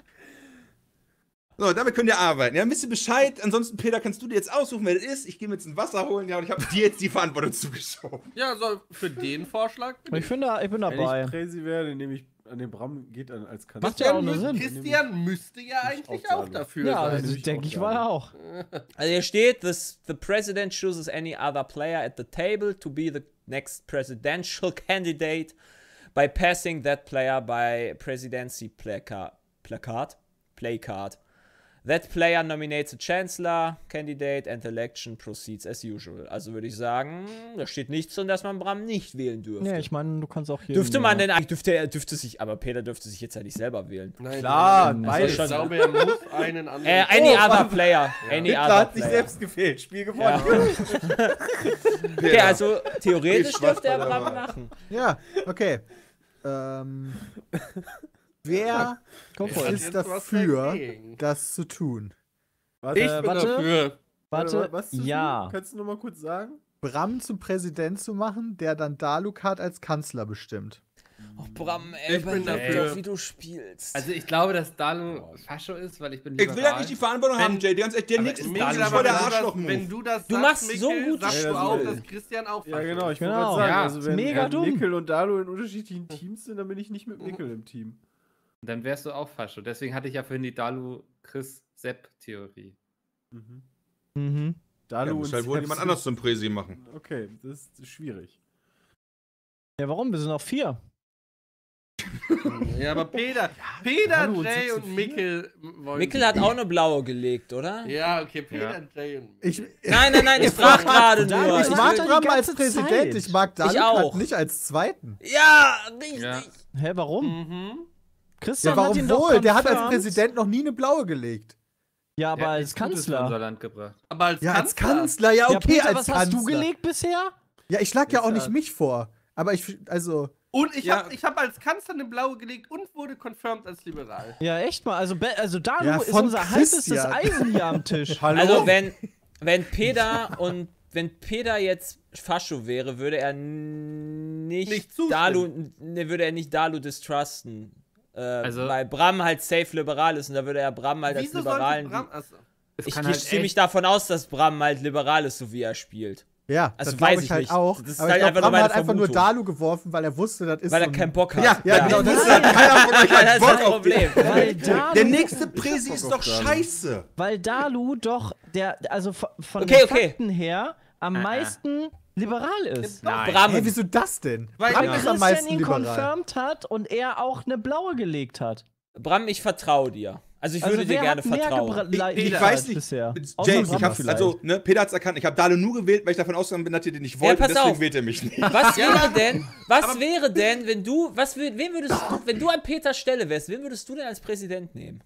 So, damit könnt ihr arbeiten. Ja, wisst ihr Bescheid? Ansonsten, Peter, kannst du dir jetzt aussuchen, wer das ist. Ich gehe mir jetzt ein Wasser holen, ja, und ich habe dir jetzt die Verantwortung zugeschoben. Ja, so für den Vorschlag. bin Ich, bin da, ich bin Wenn dabei. ich Präsi werde, nehme ich an den Bram geht dann als Kanzler. Macht ja auch Christian, nur müß- Sinn. Christian müsste ja eigentlich auch auch sagen. dafür Ja, sein. das nehme ich denke auch ich gerne. mal auch. Also hier steht, this, the president chooses any other player at the table to be the next presidential candidate by passing that player by presidency placard. Placard? Playcard. That player nominates a chancellor candidate and the election proceeds as usual. Also würde ich sagen, da steht nichts drin, dass man Bram nicht wählen dürfte. Nee, ich meine, du kannst auch hier. Dürfte man denn eigentlich, dürfte er, dürfte sich, aber Peter dürfte sich jetzt ja nicht selber wählen. Nein, Klar, nein, nein. beides. Ich glaube, er muss einen anderen. Äh, any Oh, other Mann. player. Any Hitler other hat sich player. selbst gefehlt. Spiel gewonnen. Ja. Okay, also theoretisch Viel Spaß dürfte er bei der Bram Wahl. machen. Ja, okay. Ähm, wer Go for Hat it. ist jetzt was dafür, dagegen. das zu tun? Warte, Ich Äh, bin warte. dafür. Warte, was zu ja. tun? Kannst du noch mal kurz sagen? Bram zum Präsident zu machen, der dann Dalukat als Kanzler bestimmt. Oh, Bram, ey, Ich bin überleg dafür. doch, wie du spielst. Also ich glaube, dass Dalu Fascho ist, weil ich bin Ich will ja nicht die Verantwortung haben, Jay. Ganz ehrlich, der Aber nix ist Mikkel, Dalu Mikkel, voll aber der wenn du das- Arschloch-Move. Wenn du das Du sagst, machst so Mikkel, gutes sagst Spiel. du auch, dass Christian auch Ja, Fascho genau. Ich ist. wollte Genau. gerade sagen, Ja, also wenn, mega wenn dumm. Mikkel und Dalu in unterschiedlichen Teams sind, dann bin ich nicht mit Mikkel im Team. Dann wärst du auch Fascho. Deswegen hatte ich ja vorhin die Dalu-Chris-Sepp-Theorie. Mhm. Mhm. Dalu Ja, und muss halt wohl Sepp jemand sind- anders zum Präsi machen. Okay, das ist schwierig. Ja, warum? Wir sind auf vier. Ja, aber Peter, Peter, Hallo, und Jay sechs zu und vier? Mikkel wollen. Mikkel hat auch eine blaue gelegt, oder? Ja, okay, Peter, Ja. Jay und Ich, Nein, nein, nein, ich frage gerade nur. ich Ich mag warte die Bram als ganze Präsident, Zeit. ich mag Ich Dalukat auch. nicht als Zweiten. Ja, richtig. Ja. Hä, warum? Mhm. Christian Ja, hat ihn warum doch wohl? Der hat als confirmed. Präsident noch nie eine blaue gelegt. Ja, aber Der hat als nichts Gutes für Kanzler. unser Land gebracht. Aber als Ja, als Kanzler. Kanzler, ja, Ja, okay, Peter, als was Kanzler. hast du gelegt bisher? Ja, ich schlag ja auch Ist nicht er- mich vor. Aber ich, also. Und ich Ja. habe ich hab als Kanzler eine blaue gelegt und wurde confirmed als liberal. Ja, echt mal. Also, Be- also Dalu Ja, ist von unser heißestes Christian. Eisen hier am Tisch. Hallo? Also wenn, wenn Peter und wenn Peter jetzt Fascho wäre, würde er n- nicht, Nicht zustimmen. Dalu, ne, würde er nicht Dalu distrusten. Äh, Also- weil Bram halt safe liberal ist und da würde er Bram halt als Wieso sollte Liberalen. Bram... Achso. Es Ich kann gehe halt ziemlich echt- davon aus, dass Bram halt liberal ist, so wie er spielt. Ja, Also das glaube weiß ich ich halt nicht. auch. Das ist aber halt ich glaube, einfach nur Bram meine hat einfach nur Vermutung. Dalu geworfen, weil er wusste, das ist Weil so er ein- keinen Bock hat. Ja, ja, genau. Das ist Nein. halt keiner von euch das hat ist Bock das auf den. Problem. Weil Der Dalu, nächste Präsi ist doch scheiße. weil Dalu doch der, also von, von Okay, den okay. Fakten her am meisten liberal ist. Nein. Bram, Hey, wieso das denn? Weil- Bram Ja. ist am Christian meisten ihn liberal. confirmed hat und er auch eine blaue gelegt hat. Bram, ich vertraue dir. Also ich Also würde dir wer gerne hat mehr vertrauen. gebra- Ich, le- ich geliefert weiß nicht. bisher. James, Außer ich Bram hab's, vielleicht. also, ne, Peter hat's erkannt. Ich habe Dalu nur gewählt, weil ich davon ausgegangen bin, dass ihr den nicht Ja, wollt. pass und deswegen auf. wählt ihr mich nicht. Was wäre denn, was wäre denn, wenn du, was wür, wen würdest du, wenn du an Peters Stelle wärst, wen würdest du denn als Präsident nehmen?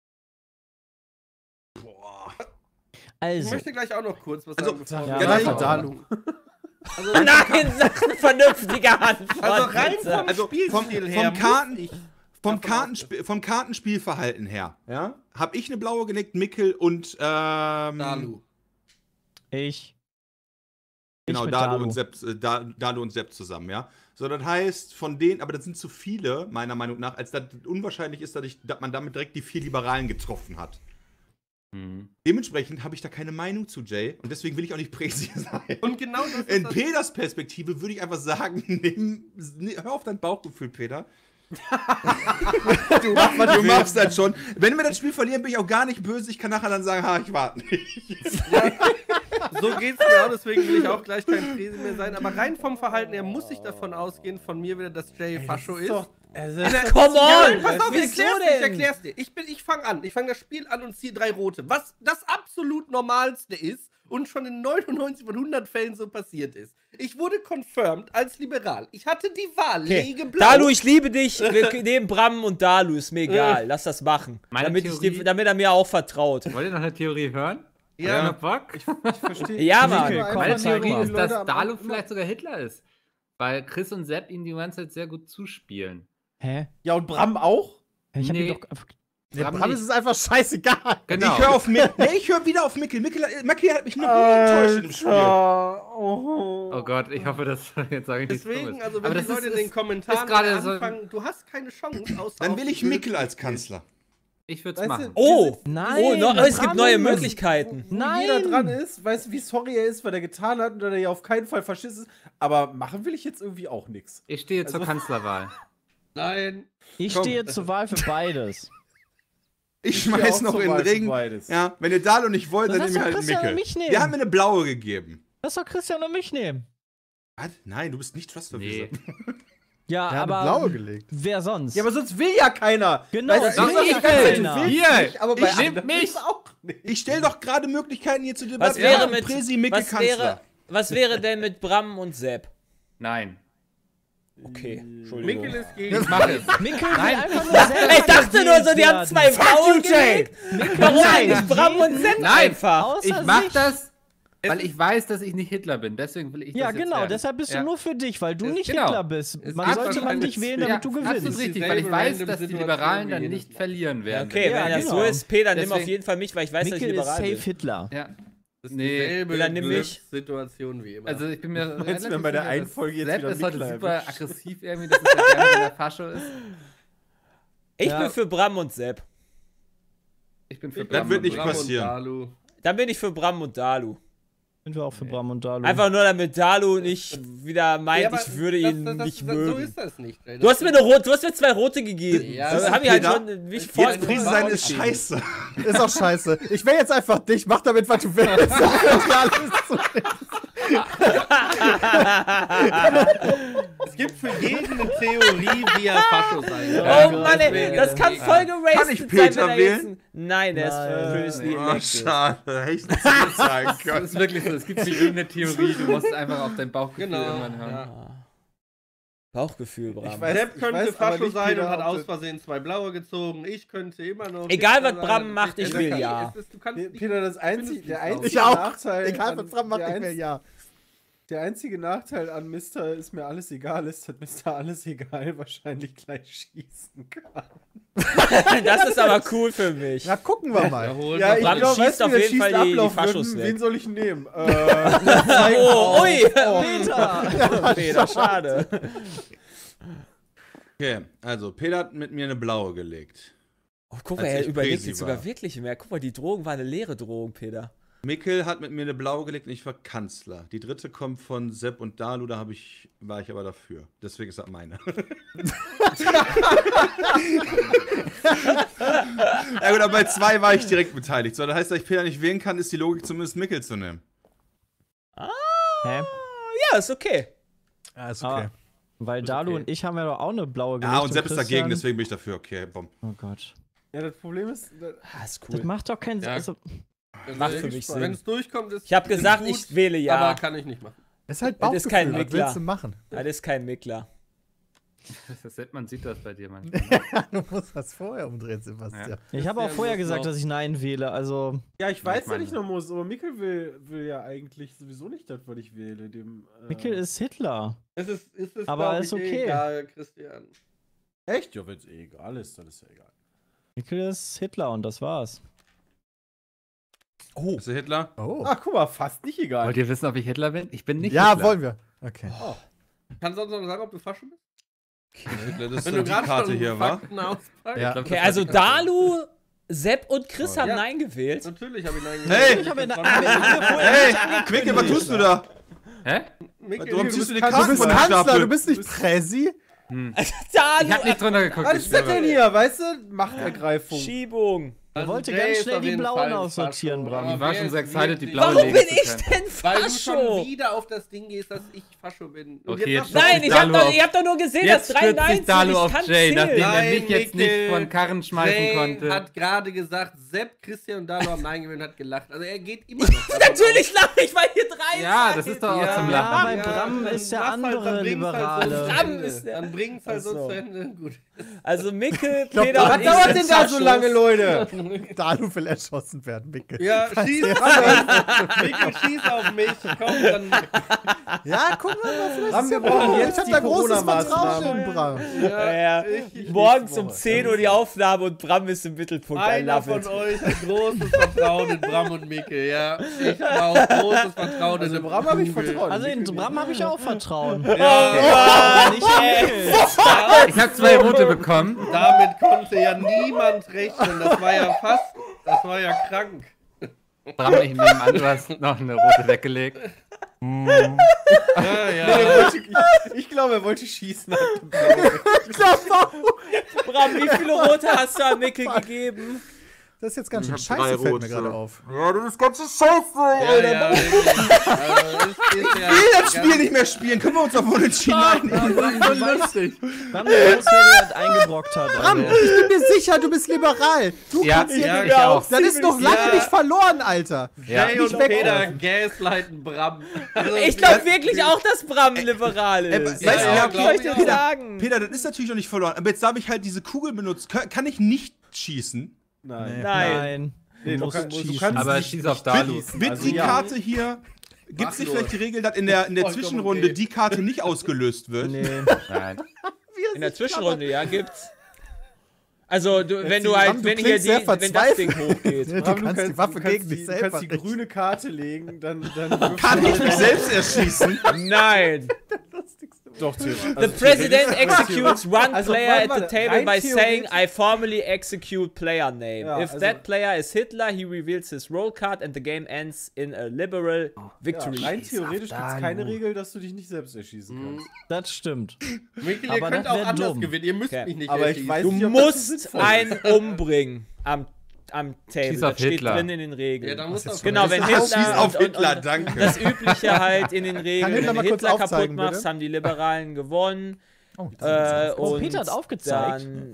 Ich Also, möchte gleich auch noch kurz was Also, sagen. bevor ja, wir- mach Ja, doch. Dalu. Nein, sag eine vernünftige Antwort. Also rein bitte. vom Also vom, Spielstil vom, her muss Karten, ich vom, davon Kartenspiel, vom Kartenspielverhalten her, ja, habe ich eine blaue gelegt, Mickel und ähm, Dalu. ich. Genau, ich mit Dalu Dalu. und Sepp, äh, Da- Dalu und Sepp zusammen, ja. So, das heißt, von denen, aber das sind zu viele, meiner Meinung nach, als das unwahrscheinlich ist, dass, ich, dass man damit direkt die vier Liberalen getroffen hat. Hm. Dementsprechend habe ich da keine Meinung zu, Jay, und deswegen will ich auch nicht Präsi sein. Und genau das ist In das. Peters Perspektive würde ich einfach sagen, nimm, nimm, hör auf dein Bauchgefühl, Peter. du, mach, du machst das schon. Wenn wir das Spiel verlieren, bin ich auch gar nicht böse. Ich kann nachher dann sagen, ha, ich warte nicht. So geht's mir auch, deswegen will ich auch gleich kein Präsi mehr sein. Aber rein vom Verhalten her muss ich davon ausgehen, von mir wieder, dass Jay Fascho ist. Doch, also, Come Ja, on! pass auf, ich Wieso erklär's dir, ich denn? erklär's dir. Ich, bin- ich fange an. Ich fange das Spiel an und ziehe drei rote. Was das absolut Normalste ist und schon in neunundneunzig von hundert Fällen so passiert ist. Ich wurde confirmed als liberal. Ich hatte die Wahl. Okay. Lege blau. Dalu, ich liebe dich. Wir nehmen Bram und Dalu, ist mir egal. Lass das machen. Meine Damit, ich Theorie- dir, damit er mir auch vertraut. Wollt ihr noch eine Theorie hören? Ja. Habt ihr noch Bock? ich verstehe. Ja, ich verstehe Mann. nur Komm, Meine einfach zeig Theorie nur, mal. ist, die Leute dass am Dalu Anfang- vielleicht sogar Hitler ist. Weil Chris und Sepp ihn die ganze Zeit sehr gut zuspielen. Hä? Ja, und Bram auch? Ich hab Nee. ihn doch einfach. Der Bram Bram nicht. ist es einfach scheißegal. Genau. Ich höre auf Mickel. Nee, ich höre wieder auf Mickel. Mickel, Mickel hat mich nur enttäuscht im Spiel. Oh. Oh Gott, ich hoffe, dass jetzt sage ich nichts Deswegen, Dummes. also wenn Aber die das Leute ist, in den ist, Kommentaren ist gerade wieder so- anfangen, du hast keine Chance. Außer Dann auf will ich Bild. Mickel als Kanzler. ich würde es Weißt du, machen. Oh! Nein! Oh, no, es gibt Bram neue ist- Möglichkeiten. Wo Nein! jeder dran ist, weißt du, wie sorry er ist, was er getan hat und dass er ja auf keinen Fall Faschist ist. Aber machen will ich jetzt irgendwie auch nichts. Ich stehe zur Also- Kanzlerwahl. Nein. Ich Komm. stehe zur Wahl für beides. Ich stehe schmeiß auch noch zur in den Wahl für Ring. beides. Ja, wenn ihr Dalu nicht wollt, Das dann lass nehme ich doch halt Christian und Mickel. mich nehmen. Die haben mir eine blaue gegeben. Lass doch Christian und mich nehmen. Was? Nein, du bist nicht Trustverwieser. Nee. Ja, Der hat aber. eine blaue gelegt. Wer sonst? Ja, aber sonst will ja keiner. Genau, Weißt das du, will was ich die ganze Zeit, keiner. du willst Hier, nicht, aber bei ich nehm anderen mich. willst du auch nicht. Ich stelle doch gerade Möglichkeiten hier zu Debatte. Was wäre Ja, mit, Präsi, Mickel, was wäre, Kanzler. was wäre denn mit Bram und Sepp? Nein. Okay, Entschuldigung. Mickel ist gegen. Ich mache es. Mikkel will Nein. einfach nur selber Ich dachte nur so, die haben gewählt zwei werden. Frauen gelegt. Warum Nein. nicht Bram und Sepp Nein. einfach? Außer Ich mache sich. das, weil ich weiß, dass ich nicht Hitler bin. Deswegen will ich Ja, das jetzt genau, werden. deshalb bist Ja. du nur für dich, weil du Es- nicht genau. Hitler bist. Es Man gibt sollte man wahrscheinlich- dich wählen, Ja, damit du absolut gewinnst. richtig, Dieselbe weil ich weiß, random dass die Situation Liberalen wie dann jedes nicht Mal. verlieren werden. Okay, Ja, wenn das genau. so ist, Peter, nimm auf Deswegen- jeden Fall mich, weil ich weiß, dass ich Mikkel ist liberal safe bin. Hitler. Ja. Das ist Nee. dieselbe Dann nimm mich. Situation wie immer. Also ich bin mir Meinst du, relativ wenn bei der sicher, einen dass Folge jetzt Sepp wieder ist heute Mikkel super erwischt? aggressiv irgendwie, dass es der gerne der Fascho ist. Ich Ja. bin für Bram und Sepp. Ich bin für Das wird nicht Bram und passieren. Dalu. Dann bin ich für Bram und Dalu. Sind wir auch für Bram und Dalu. Einfach nur, damit Dalu nicht wieder meint, Ja, aber ich würde das- ihn das- das- nicht das- mögen. So ist das nicht. Jay. Du hast mir eine rote, du hast mir zwei rote gegeben. Ja, das das habe ich halt Peter. schon, wie ich vorhin Jetzt Präsi sein ist scheiße. Ist auch scheiße. Ich will jetzt einfach dich. Mach damit, was du willst. Es gibt für jeden eine Theorie, wie er Fascho sein Oh kann. Mann, ey, Deswegen- das kann voll geraced Kann ich sein, Peter wenn er wählen? jetzt ein- Nein, der ist Nein. previously Oh, elected. schade. Hätte ich nicht so sagen Das können. ist wirklich so, es gibt nicht irgendeine Theorie, du musst einfach auf dein Bauchgefühl Genau. irgendwann hören. Ja. Bauchgefühl, Bram. Ich weiß- Sepp könnte weiß aber Fascho nicht, sein Peter, und hat ob aus das- Versehen zwei blaue gezogen. Ich könnte immer noch. Egal, was Hitler Bram sein. macht, ich Es will ist- ja. es ist- Du kannst nicht- Peter, das einzige, der einzige Ich auch. Nachteil. Egal, an- was Bram macht, der ich will einz- ja. der einzige Nachteil an Mister ist mir alles egal ist, dass Mister alles egal wahrscheinlich gleich schießen kann. Das ist aber cool für mich. Na, gucken wir mal. Ja, ich Bram glaube, schießt weißt du, auf wie der jeden Fall die- die Schießablauf Faschos wird? weg. Wen soll ich nehmen? Äh, Oh, ui, Peter! Peter, schade. Okay, also Peter hat mit mir eine blaue gelegt. Oh, guck mal, Als er ich überlegt Presi jetzt sogar war. wirklich mehr. Guck mal, die Drohung war eine leere Drohung, Peter. Mikkel hat mit mir eine blaue gelegt und ich war Kanzler. Die dritte kommt von Sepp und Dalu, da hab ich, war ich aber dafür. Deswegen ist das meine. Ja gut, aber bei zwei war ich direkt beteiligt. So, das heißt, da ich Peter nicht wählen kann, ist die Logik zumindest Mikkel zu nehmen. Hä? Ja, ist okay. Ja, ist Aber- okay. Weil Dalu okay. und ich haben ja doch auch eine blaue gelegt. Ja, und Sepp ist Christian- dagegen, deswegen bin ich dafür. Okay, bumm. Oh Gott. ja, das Problem ist, das- Ah, ist Das cool. macht doch keinen Sinn. Ja. Also, Macht für mich Sinn. Wenn es durchkommt, ist Ich habe ist gesagt, gut, ich wähle ja. aber kann ich nicht machen. Das ist halt Das ist kein Bauchgefühl, was Mickler. willst du machen? Das ist kein Mickler. Das Sepp, man sieht das bei dir manchmal. Du musst das vorher umdrehen, Sebastian. ich habe auch Christian vorher muss gesagt, noch- dass ich Nein wähle. Also, ja, ich weiß, dass meine- ich noch muss, aber Mikkel will, will ja eigentlich sowieso nicht das, was ich wähle. Dem, äh, Mikkel ist Hitler. Es ist, es ist Aber glaub ist ich, okay. egal, Christian. Echt? Ja, wenn es eh egal ist, dann ist ja egal. Mikkel ist Hitler und das war's. Oh. Bist du Hitler? Oh. Ach, guck mal, fast nicht egal. Wollt ihr wissen, ob ich Hitler bin? Ich bin nicht Ja, Hitler. wollen wir. Okay. Kannst du uns noch sagen, ob du Fascho bist? Hitler, das ist Wenn so du die gerade Karte schon hier, wa? Fakten auspackst. Ja. Ich glaub, Okay, das also war die Karte. Dalu, Sepp und Chris haben Ja. Nein gewählt. Natürlich habe ich Nein Hey! gesagt. Ich habe Das eine- war- Hey, Mikkel, was tust du da? Hä? Mikkel, Warum du ziehst du bist die Kanzler. Du Karten bist von der Kanzler, Stapel? du bist nicht Präsi. Hm. Dalu, Ich hab nicht drunter geguckt. Was ich ist das schwöre. denn hier, weißt du? Machtergreifung. Schiebung. Er Also wollte Jay ganz ist schnell auf die jeden Blauen Fall ein aussortieren, Fascho. Bram. Aber Ich war wer schon ist so excited, die wirklich- blaue Warum legen bin zu ich können. denn Weil du Fascho? schon wieder auf das Ding gehst, dass ich Fascho bin. Und Okay, jetzt jetzt sagst du- Nein, ich Dalu hab doch, auf- ihr habt doch nur gesehen, Jetzt dass drei stürzt Nein sich Dalu sind. auf Ich kann Jay, nachdem zählen. er Nein, mich jetzt nicht Mikkel. von Karren schmeißen Jay konnte. hat gerade gesagt, Sepp, Christian und Dalu haben Nein gewählt und hat gelacht. Also er geht immer noch davon Natürlich lache ich, weil hier drei Ja, seid. das ist doch auch Ja, zum Ja, Lachen. bei Bram ist der lass halt, andere dann bring's halt so Liberale. zu Bram Ende. ist der- Dann bring's halt so Ach so. zu Ende. Gut. Also Mikkel, glaub, Peter was und ich dauert sind denn da so Faschos. lange, Leute? Dalu will erschossen werden, Mikkel. Ja, schieß auf Mikkel, schieß auf mich. Komm, dann. Ja, guck mal, vielleicht Bram, ist wir ja brauchen Bram. jetzt Ich hab die da großes Vertrauen Corona-Maßnahmen. in Bram. Ja, ja. Ich- ich- Morgens nächste um Woche. zehn Uhr die Aufnahme und Bram ist im Mittelpunkt. I Einer love von it. euch hat großes Vertrauen in Bram und Mikkel, ja. Ich habe auch großes Vertrauen Also in Bram habe ich Kugel. Vertrauen. Also in Bram habe ich auch Vertrauen. Ja, Aber nicht in Mikkel. Ich habe zwei rote bekommen. Damit konnte ja niemand rechnen. Das war ja fast, das war ja krank. Bram, ich nehme an, du hast noch eine rote weggelegt. Ja, Er ja. wollte- ich, ich glaube, er wollte schießen. Ich glaub auch. Bram, wie viele Rote hast du an Mikkel gegeben? Das ist jetzt ganz schön Ich hab drei scheiße, fällt mir rote. gerade auf. Ja, das ist ganz scheiße, Ja, ja, wirklich. Also, es ist ja Ich will das Spiel nicht mehr spielen. Können wir uns auf Unentschieden einigen? lustig. Bram, du weißt, wer dir das eingebrockt hat. Bram, Also. ich bin mir sicher, du bist liberal. Du Ja, kannst hier ja, nicht ich auch. Das ist noch lange Ja. nicht verloren, Alter. Ja. Jay Nicht und weg- Peter gaslighten Bram. Also, Ich glaube wirklich auch, dass Bram liberal Äh, ist. weißt du, ja, ja, was soll ich denn Peter, sagen? Peter, das ist natürlich noch nicht verloren. Aber jetzt darf ich halt diese Kugel benutzen. Kann, kann ich nicht schießen? Nein. Nein. Nein. Nee, du, musst kann, du schießen. kannst Aber nicht, schieß auf nicht Dalu. schießen. Wird Also, die ja. Karte hier. Gibt es nicht nur. vielleicht die Regel, dass in der, in der Vollkommen Zwischenrunde okay. die Karte nicht ausgelöst wird? Nee. Nein. In der Zwischenrunde, ja, gibt's. Also, du, wenn du Bram, halt, du wenn hier klingst die, sehr wenn das Ding verzweifelt. hochgeht. Du Bram, kannst die Waffe du kannst gegen die, dich du selber kannst die nicht. grüne Karte legen, dann, dann Kann ich mich selbst erschießen? Nein. Doch, theoretisch. The Also, president theoretisch- executes one Also, player warte, at the warte, table rein by saying, theoretisch- I formally execute player name. Ja, If also- that player is Hitler, he reveals his roll card and the game ends in a liberal victory. Ja, rein theoretisch gibt es keine Regel, dass du dich nicht selbst erschießen kannst. Das stimmt. Mikkel, ihr Aber könnt das auch wär anders dumm. gewinnen. Ihr müsst Okay. mich nicht Aber ich erschießen. weiß Du nicht, ob das so musst sinnvoll einen umbringen am, am Table. Schieß auf Das steht Hitler. drin in den Regeln. Ja, dann muss das Genau, wenn Hitler, Schieß auf und, und, Hitler, und danke. das Übliche halt in den Regeln, Hitler wenn mal du kurz Hitler kaputt aufzeigen, machst, bitte? haben die Liberalen gewonnen. Oh, Äh, Oh, und Peter hat aufgezeigt. dann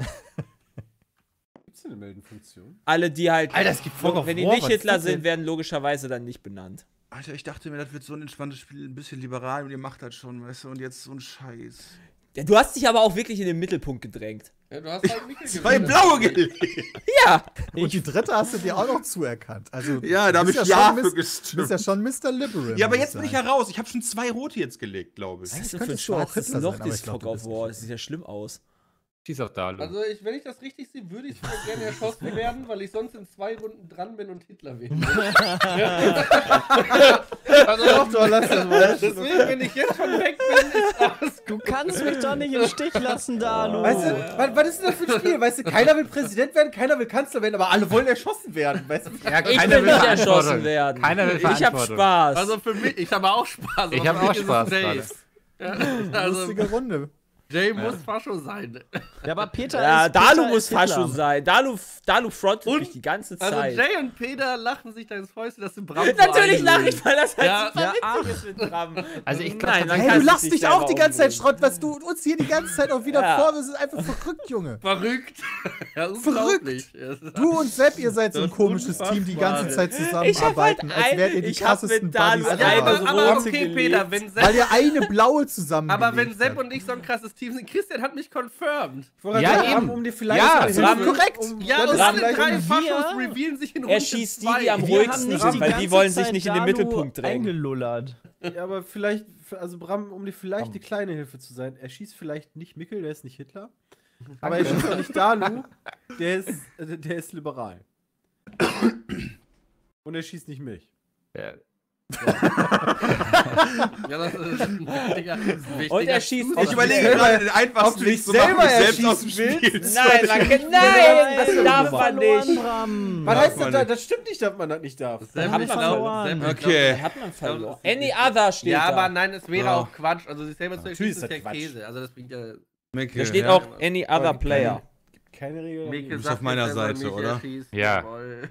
Gibt's denn eine Meldenfunktion? alle, die halt, Alter, es gibt Fog of wenn die War, nicht was ist Hitler das denn? sind, werden logischerweise dann nicht benannt. Alter, ich dachte mir, das wird so ein entspanntes Spiel, ein bisschen liberal und ihr macht das schon, weißt du, und jetzt so ein Scheiß. Ja, du hast dich aber auch wirklich in den Mittelpunkt gedrängt. Ja, du hast halt Mikkel Zwei gewählt. blaue gelegt. Ja! Und die dritte hast du dir auch noch zuerkannt. Also, Ja, da du habe ich bist ja schon für Mis- gestimmt. bist ja schon Mister Liberal. Ja, aber muss jetzt bin ich sagen. ja raus. Ich habe schon zwei rote jetzt gelegt, glaube ich. Was ist Eigentlich denn für ein könntest du auch schwarzes Hitler Loch, sein, aber dieses ich glaub, Fog du of bist War? nicht Das sieht ja schlimm aus. Schieß auf Dalu. Also, ich, wenn ich das richtig sehe, würde ich voll gerne erschossen werden, weil ich sonst in zwei Runden dran bin und Hitler wähle. also, Doch, doch, lass das mal. deswegen, wenn ich jetzt schon weg bin, ist alles Du kannst mich doch nicht im Stich lassen, Dalu. Weißt du, was, was ist denn das für ein Spiel? Weißt du, keiner will Präsident werden, keiner will Kanzler werden, aber alle wollen erschossen werden. Weißt du? Ja, Ich keiner will nicht Verantwortung. erschossen werden. Keiner will Ich hab Verantwortung. Spaß. Also für mich, ich habe auch Spaß. Ich aber hab für mich auch ist es Spaß Jay. gerade. Ja, also, Lustige Runde. Jay muss Fascho sein. Ja, aber Peter Ja, ist Dalu Peter muss ist Hitler. Fascho sein. Dalu, Dalu frontet Und- mich die ganze Also Zeit. Jay und Peter lachen sich da ins Fäuste, dass du Bram so Natürlich lache einlöst. ich, weil das halt Ja, super ja, witzig ist mit Bram. Also ich glaub, Nein, man Hey, kann du sich lachst nicht dich auch selber die ganze Zeit umgehen. Schrott, was du uns hier die ganze Zeit auch wieder Ja. vorwirfst. ist einfach verrückt, Junge. Verrückt. Ja, unglaublich. Du und Sepp, ihr seid so ein Das komisches Team, die ganze Zeit Ich hab halt zusammenarbeiten, als ein- wärt ihr die ich hab krassesten mit Dalu Buddies Ja, eine aber, aller. rote aber okay, gelegt. Peter, wenn Weil Sepp, ihr eine blaue zusammen aber wenn Sepp und ich so ein krasses Team sind, Christian hat mich confirmed. Ja, Ja, eben. eben. Um dir vielleicht Ja, eine Bram- Hilfe- korrekt. Um, Ja, das und ist alle vielleicht drei um- Faschos wir- revealen sich in Er Runde schießt die, zwei. die am Wir haben ruhigsten nicht sind, die weil die ganze wollen sich Zeit nicht in den Dalu Mittelpunkt drängen. eingelullert. Ja, aber vielleicht, also Bram, um dir vielleicht die kleine Hilfe zu sein, er schießt vielleicht nicht Mikkel, der ist nicht Hitler. Aber er schießt auch nicht Dalu, der ist, äh, der ist liberal. Und er schießt nicht mich. Ja. Ja, das ist ein wichtiger, das ist ein wichtiger Und er schießt Zusatz. Ich überlege selber- gerade den einfachsten ob du Weg dich zu machen, selber mich selbst aus dem erschießen Spiel willst. zu Nein, man kann, nein, das darf man nicht. Bram. Was heißt man das? nicht. Das stimmt nicht, dass man das nicht darf. Sepp, Hat ich man glaub- verloren. Sepp, ich glaub, Okay. Hat man verloren. das ist Any other steht Ja, da. aber nein, es wäre Ja. auch Quatsch. Also sich selber zu Natürlich erschießen ist ist ja das Quatsch. Käse. Also das bringt ja... Mikkel, Da steht ja. auch any other Aber player. Keine Regel. Mikkel bist sagt auf meiner jetzt, er soll Seite, mich oder? erschießen. Ja. Jawohl.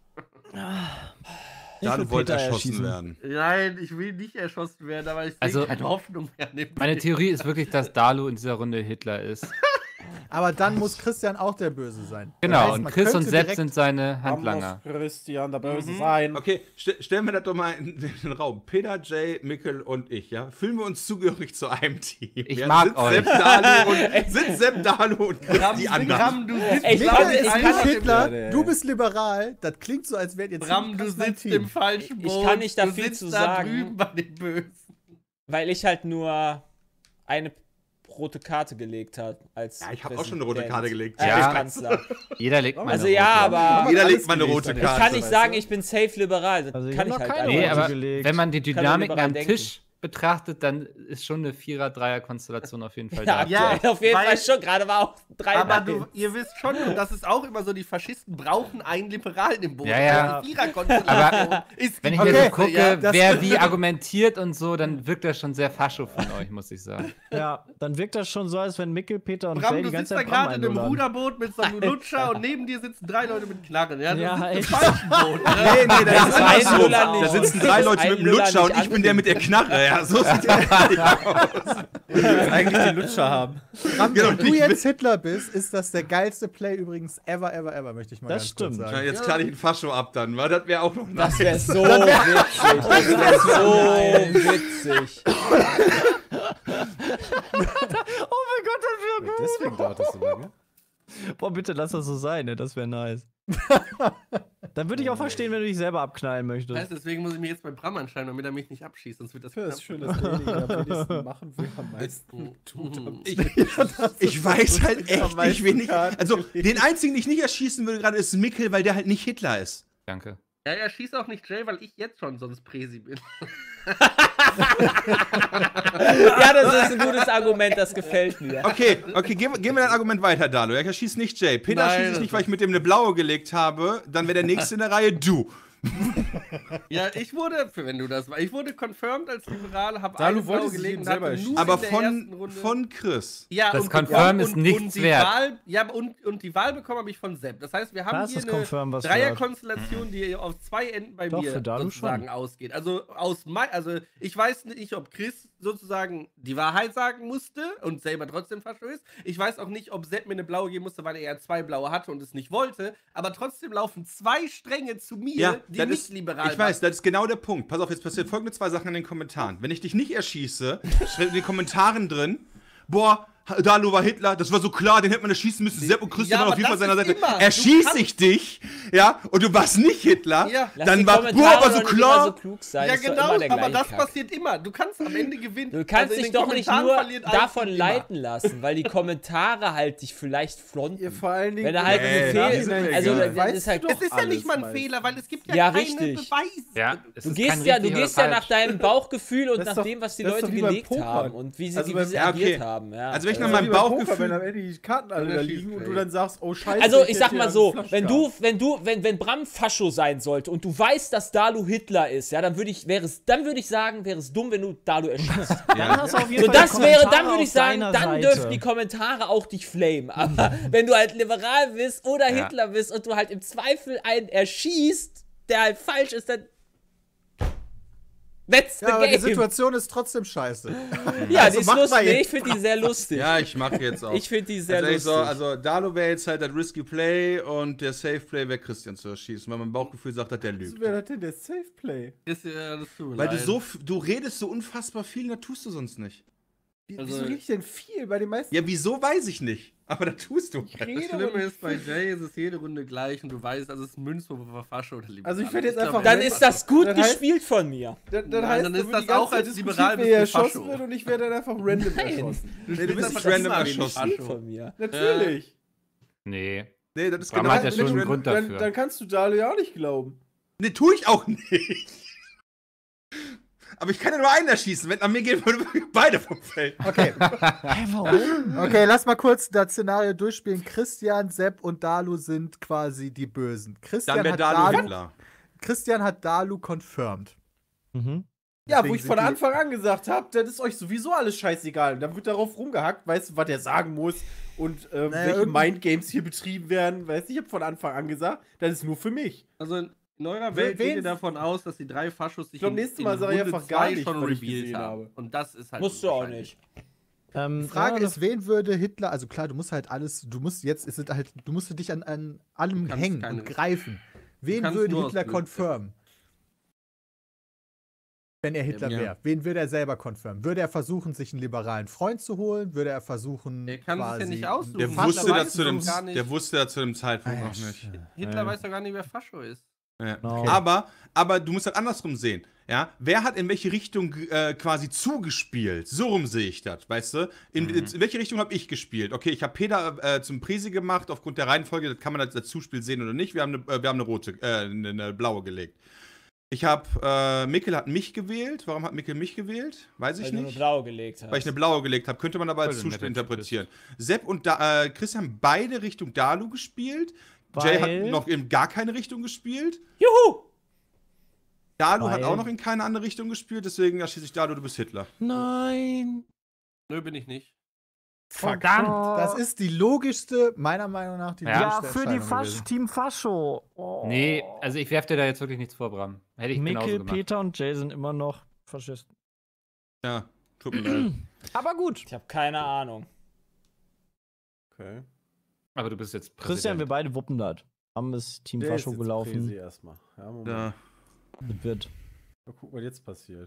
Ich Dalu will wollte Peter erschossen erschießen. werden. Nein, ich will nicht erschossen werden, aber ich Also, sehe keine Hoffnung mehr. an dem Meine Bild. Theorie ist wirklich, dass Dalu in dieser Runde Hitler ist. Aber dann muss Christian auch der Böse sein. Das Genau, heißt, und man Chris und könnte Sepp direkt- sind seine Dann Handlanger. muss Christian der Böse Mhm. sein. Okay, st stellen wir das doch mal in den Raum. Peter, Jay, Mikkel und ich, ja? Fühlen wir uns zugehörig zu einem Team. Ich ja? mag sind euch. Sepp, Dalu und, sind Sepp, Dalu und Chris Bram, die anderen. Bram, du sitzt, Ich Bram, kann- ist ich einfach kann- im- Hitler, Ja, du bist liberal. Das klingt so, als wärt ihr Bram, ziemlich du krass mein sitzt Team. im falschen Ich Boot. kann nicht da du viel sitzt zu da sagen. drüben bei den Bösen. Weil ich halt nur eine rote Karte gelegt habe. Als Ja, ich habe auch schon eine rote Präsident. Karte gelegt. Äh, Ja. als Kanzler. Jeder legt mal Also eine ja, rote. aber Jeder alles legt mal eine gelegt, rote dann ich Karte. kann nicht weißt sagen, du? ich bin safe liberal. Das Also ich kann hab ich noch halt keine einfach Nee, Rote nicht. aber gelegt. wenn man die Kann nur Dynamiken liberal am denken. Tisch betrachtet, dann ist schon eine Vierer-Dreier-Konstellation auf jeden Fall Ja, da. Ja, aktuell auf jeden weil- Fall schon. Gerade war auch drei Aber Mal du, hin. ihr wisst schon, und das ist auch immer so, die Faschisten brauchen einen Liberalen im Boot. Ja, ja. Also die Viererkonstellation ist Wenn ich die mir Okay, so gucke, ja, das- wer wie argumentiert und so, dann wirkt das schon sehr fascho von euch, muss ich sagen. Ja, dann wirkt das schon so, als wenn Mikkel, Peter und Bram, Jay du die sitzt ganze da Zeit Bram gerade in einem einlullern. Ruderboot mit so einem Lutscher und neben dir sitzen drei Leute mit Knarren. Ja, du Ja, sitzt im echt. falschen Boot. Nee, nee, da ist ein andersrum. Luller nicht. Da sitzen drei Das Leute ein mit dem Luller Lutscher und nicht ich bin der mit der Knarre. Ja, so sieht der Eigentlich den Lutscher haben. Bram, Genau, wenn du ich jetzt Hitler bist, ist das der geilste Play übrigens ever, ever, ever, möchte ich mal Das ganz stimmt. kurz Ja, sagen. jetzt kann ich einen Fascho ab dann, weil das wäre auch noch Das nice. wäre so witzig. Das wäre so witzig. Oh mein Gott, das wäre gut. Deswegen dauert das so lange. Boah, bitte lass das so sein, ne? Das wäre nice. Dann würde ich auch verstehen, wenn du dich selber abknallen möchtest. Heißt, deswegen muss ich mich jetzt bei Bram anscheinend, damit er mich nicht abschießt, sonst wird das Ja, ist knapp. schön, dass derjenige am wenigsten machen will, am meisten tut. am Ich, ich weiß halt echt nicht, wen ich. Also, den einzigen, den ich nicht erschießen würde gerade, ist Mikkel, weil der halt nicht Hitler ist. Danke. Ja, er schießt auch nicht Jay, weil ich jetzt schon sonst Präsi bin. Ja, das ist ein gutes Argument, das gefällt mir. Okay, okay, gehen, wir- gehen wir dein Argument weiter, Dalu. Er schießt nicht Jay. Peter Nein, schießt ich das nicht, weil ich mit dem eine blaue gelegt habe. Dann wäre der nächste in der Reihe du. Ja, ich wurde, für wenn du das war, ich wurde confirmed als Liberal, hab Dalu eine Blau wollte sich gelegt eben und selber hatte erschießen. nur Aber in der ersten von, Runde- von Chris. Ja, Das und- Confirm und, ist und, nichts und die wert. Wahl, ja, und, und die Wahl bekommen habe ich von Sepp. Das heißt, wir haben Da ist hier das eine Confirm was Dreierkonstellation, die auf zwei Enden bei Doch, mir für Dalu sozusagen schon. ausgeht. Also aus mein, also ich weiß nicht, ob Chris sozusagen die Wahrheit sagen musste und selber trotzdem Fascho ist. Ich weiß auch nicht, ob Sepp mir eine blaue geben musste, weil er ja zwei blaue hatte und es nicht wollte. Aber trotzdem laufen zwei Stränge zu mir, Ja, die das nicht ist, liberal ich weiß, das ist genau der Punkt. Pass auf, jetzt passieren folgende zwei Sachen in den Kommentaren. Wenn ich dich nicht erschieße, steht in den Kommentaren drin, boah, Dalu war Hitler, das war so klar, den hätte man erschießen müssen. Sepp und Christian Ja, waren auf aber jeden Fall das seiner ist Seite. immer. Erschieß Du ich dich, ja, und du warst nicht Hitler, Ja. Lass dann die war, Kommentare boah, aber doch so nicht immer klar. so klug sein. Ja, ist doch genau, immer der aber gleiche das Kack. passiert immer. Du kannst am Ende gewinnen. Du kannst Also in dich den doch nicht Kommentaren nur verliert ein davon Team leiten lassen, weil die Kommentare halt dich vielleicht fronten. Ihr vor allen Dingen. Wenn er halt Nee, einen die Fehl, sind mir also egal. das Weißt ist halt, du Es ist ja nicht mal ein alles Fehler, weil es gibt ja, Ja, keine richtig. Beweise. Ja, es du ist gehst kein ja, du richtig gehst oder ja nach falsch. deinem Bauchgefühl und Das ist nach doch- dem, was die das ist Leute doch wie beim gelegt Pokern. haben und wie sie, Also wie beim- sie Ja, agiert okay. haben. Ja. Also wenn ich Äh, nach Das ist meinem wie beim Poker, Bauchgefühl- wenn am Ende die Karten alle da liegen und du dann sagst, oh scheiße. Also ich hätte sag hier mal eine so, Flasche wenn gehabt. du, wenn du, wenn, wenn Bram Fascho sein sollte und du weißt, dass Dalu Hitler ist, ja, dann würde ich, wäre es, dann würde ich sagen, wäre es dumm, wenn du Dalu erschießt. Dann hast du auf jeden So, Fall das die wäre, Kommentare dann würde ich auf sagen, deiner dann Seite. dürfen die Kommentare auch dich flamen. Aber wenn du halt liberal bist oder Ja. Hitler bist und du halt im Zweifel einen erschießt, der halt falsch ist, dann that's the Ja, aber die game. Situation ist trotzdem scheiße. Ja, Also die ist mach mal lustig. jetzt Ich finde die sehr lustig. Ja, ich mache jetzt auch. Ich finde die sehr also, ich lustig. so, also Dalu wäre jetzt halt das Risky Play und der Safe Play wäre Christian zu erschießen, weil mein Bauchgefühl sagt, dass der Was lügt. wäre das denn der Safe Play? Ist, ja, das tut mir Weil du leid. so, f- du redest so unfassbar viel, das tust du sonst nicht. Wie- Also- Wieso rede ich denn viel? Bei den meisten. Ja, wieso weiß ich nicht. Aber das tust du. Das Schlimme ist, bei Jay ist es jede Runde gleich und du weißt, also es ist Münzwurf auf Fasche oder Liberal. Also ich werd jetzt glaub, einfach- Dann er ist das gut Das heißt- gespielt von mir. Dann, dann Nein, heißt, dann da ist wird das die ganze auch Zeit als diskutiert, liberal wer bist du erschossen Fascho. wird und ich werde dann einfach random erschossen. Nee, du bist bist nicht einfach random immer wenig erschossen. Fascho. Gespielt von mir. Natürlich. Nee. Nee, das ist Bram genau hat ja das schon mit einen random- Grund Dann, dafür. dann kannst du Dale ja auch nicht glauben. Nee, tue ich auch nicht. Aber ich kann ja nur einen erschießen. Wenn an mir gehen würde, beide vom Feld. Okay. Hä, warum? Okay, lass mal kurz das Szenario durchspielen. Christian, Sepp und Dalu sind quasi die Bösen. Christian, Dann wäre hat, Dalu Dalu, Hitler. Christian hat Dalu confirmed. Mhm. Ja, Deswegen wo ich sind von die- Anfang an gesagt habe, das ist euch sowieso alles scheißegal. Dann wird darauf rumgehackt, weißt du, was er sagen muss und ähm, Naja, welche irgendwie- Mindgames hier betrieben werden. Weißt du, ich habe von Anfang an gesagt, das ist nur für mich. Also in in eurer Wen- Welt geht wen- ihr davon aus, dass die drei Faschos sich Ich glaub, in- nächstes in Mal sag ich Runde einfach gar zwei nicht, schon was ich revealed gesehen haben. habe. Und das ist halt Musst du auch unwahrscheinlich. nicht. Ähm, Die Frage ja, ist, wen würde Hitler, also klar, du musst halt alles, du musst jetzt, ist es halt, du musst dich an, an allem Du kannst hängen keine- und greifen. Wen kannst würde nur Hitler aus Glück. confirmen? Wenn er Hitler Ja. wäre. Wen würde er selber confirmen? Würde er versuchen, sich einen liberalen Freund zu holen? Würde er versuchen, Der kann sich ja quasi nicht aussuchen. Der Hitler wusste, weiß das zu dem, doch gar nicht. der wusste das zu dem Zeitpunkt Ah, noch nicht. Hitler Ja. weiß doch gar nicht, wer Fascho ist. Ja. Genau. Aber, aber du musst halt andersrum sehen. Ja? Wer hat in welche Richtung äh, quasi zugespielt? So rum sehe ich das, weißt du? In, Mhm. in welche Richtung habe ich gespielt? Okay, ich habe Peter äh, zum Presi gemacht, aufgrund der Reihenfolge, das kann man als, als Zuspiel sehen oder nicht. Wir haben eine, äh, wir haben eine rote, äh, eine, eine blaue gelegt. Ich habe, äh, Mikkel hat mich gewählt. Warum hat Mikkel mich gewählt? Weiß ich Weil du eine nicht. Blau gelegt hast. Weil ich eine blaue gelegt habe, könnte man aber als Voll der Zuspiel nette interpretieren. Sepp und da, äh, Chris haben beide Richtung Dalu gespielt. Jay Weil- hat noch in gar keine Richtung gespielt. Juhu! Dalu hat Weil- auch noch in keine andere Richtung gespielt, deswegen erschieße ich Dalu, du bist Hitler. Nein. Nö, bin ich nicht. Verdammt! Das ist die logischste, meiner Meinung nach, die Ja, Ja, logischste für die Entscheidung Fasch gewesen. Team Fascho. Oh. Nee, also ich werf dir da jetzt wirklich nichts vor, Bram. Hätte ich genauso Mikkel, gemacht. Peter und Jay sind immer noch Faschisten. Ja, tut mir leid. Aber gut. Ich habe keine Ahnung. Okay. Aber du bist jetzt Christian, wir Präsident. beide wuppen das. Haben es Team Der ist Fascho jetzt gelaufen. Präsi erstmal. Ja, Moment. Ja. Das wird. Mal gucken, was jetzt passiert.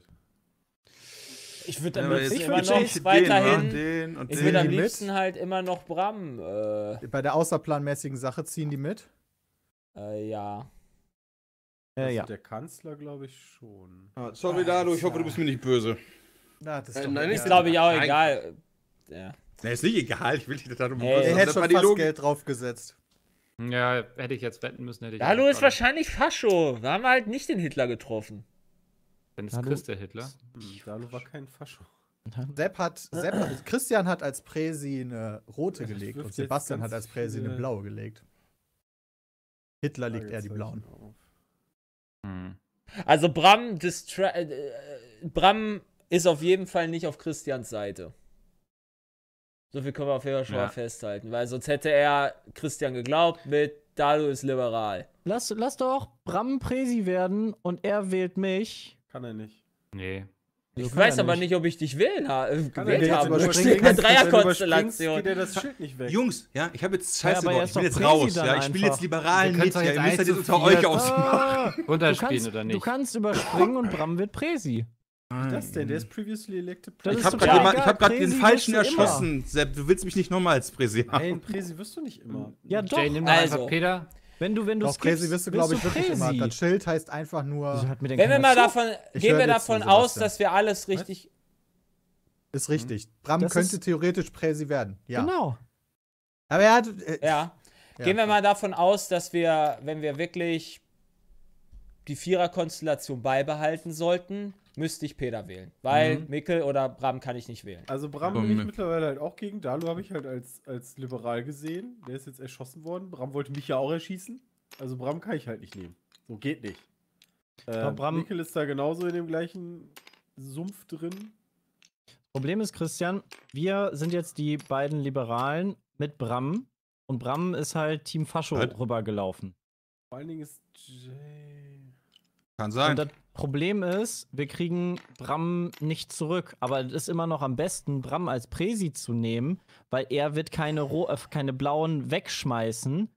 Ich würde Ja, am aber liebsten jetzt- immer würd noch Jay- weiterhin. Den, den und Ich den. würde am mit? liebsten halt immer noch Bram. Äh, Bei der außerplanmäßigen Sache ziehen die mit. äh, ja. Ja, Das ja. ist Der Kanzler, glaube ich, schon. Ah, sorry, Dalu, ich hoffe, du bist mir nicht böse. Na, das ist Äh, doch nein, egal. Ist glaube ich auch Nein. egal. Ja. Ne, ist nicht egal, ich will dich darum Hey. böse. Er Das hätte war schon die fast Logik. Geld draufgesetzt. Ja, hätte ich jetzt wetten müssen, hätte ich. Dalu auch ist gerade. wahrscheinlich Fascho. Wir haben halt nicht den Hitler getroffen. Dann ist Dalu- Chris der Hitler. Hm, Dalu war kein Fascho. Sepp hat, Sepp hat, Christian hat als Präsi eine rote Das gelegt wirft und jetzt Sebastian ganz hat als Präsi eine viele blaue gelegt. Hitler legt er die blauen. Fragezeichen auf. Hm. Also Bram, distra äh, äh, Bram ist auf jeden Fall nicht auf Christians Seite. So viel können wir auf jeden Fall schon Ja. mal festhalten, weil sonst hätte er Christian geglaubt mit Dalu ist liberal. Lass, lass doch Bram Präsi werden und er wählt mich. Kann er nicht. Nee. Ich kann weiß er aber nicht. nicht, ob ich dich wählen ha äh, Kann gewählt er jetzt habe. überspringen? Das steht eine Wenn du überspringst, Dreierkonstellation. geht er das Schild nicht weg. Jungs, ja, ich habe jetzt Ja, Scheiße aber er gebaut. ist Ich bin doch jetzt Präsi raus. dann Ja, ich spiele einfach. jetzt liberalen Wir mit. können's doch Ja, jetzt ihr müsst das eins jetzt zu unter vier euch ausmachen. Ah, du, Runterspielen kannst, oder du nicht? kannst überspringen und Bram wird Präsi. Wie das denn? Der ist previously elected Das Ich ist habe doch gerade egal, jemand- ich hab grad den Presi Falschen wirst du immer. erschossen. Sepp, du willst mich nicht nochmal als Präsi haben. Nein, Presi wirst du nicht immer. Ja, doch. Jay, nimm doch Also. einfach Peter. Wenn du, wenn du Doch, skippst, Präsi wirst du, glaube ich, wirst du wirklich immer. Präsi. Das Schild heißt einfach nur, Wieso hat mir denn Wenn wir keiner mal zu? davon, Ich gehen höre wir dir davon zu, aus, Sebastian. dass wir alles richtig. ist richtig. Bram Das könnte ist- theoretisch Präsi werden. Ja. Genau. Aber er hat. Äh, Ja. ja. Gehen wir mal davon aus, dass wir, wenn wir wirklich die Vierer-Konstellation beibehalten sollten, müsste ich Peter wählen. Weil Mhm. Mikkel oder Bram kann ich nicht wählen. Also Bram Oh, bin ich ne. mittlerweile halt auch gegen. Dalu habe ich halt als, als liberal gesehen. Der ist jetzt erschossen worden. Bram wollte mich ja auch erschießen. Also Bram kann ich halt nicht nehmen. So geht nicht. Aber Äh, Bram- Mikkel ist da genauso in dem gleichen Sumpf drin. Problem ist, Christian, wir sind jetzt die beiden Liberalen mit Bram. Und Bram ist halt Team Fascho Halt. Vor rübergelaufen. allen Dingen ist Jay. Kann Und sein. das Problem ist, wir kriegen Bram nicht zurück. Aber es ist immer noch am besten, Bram als Präsi zu nehmen, weil er wird keine, Ro äh, keine blauen wegschmeißen.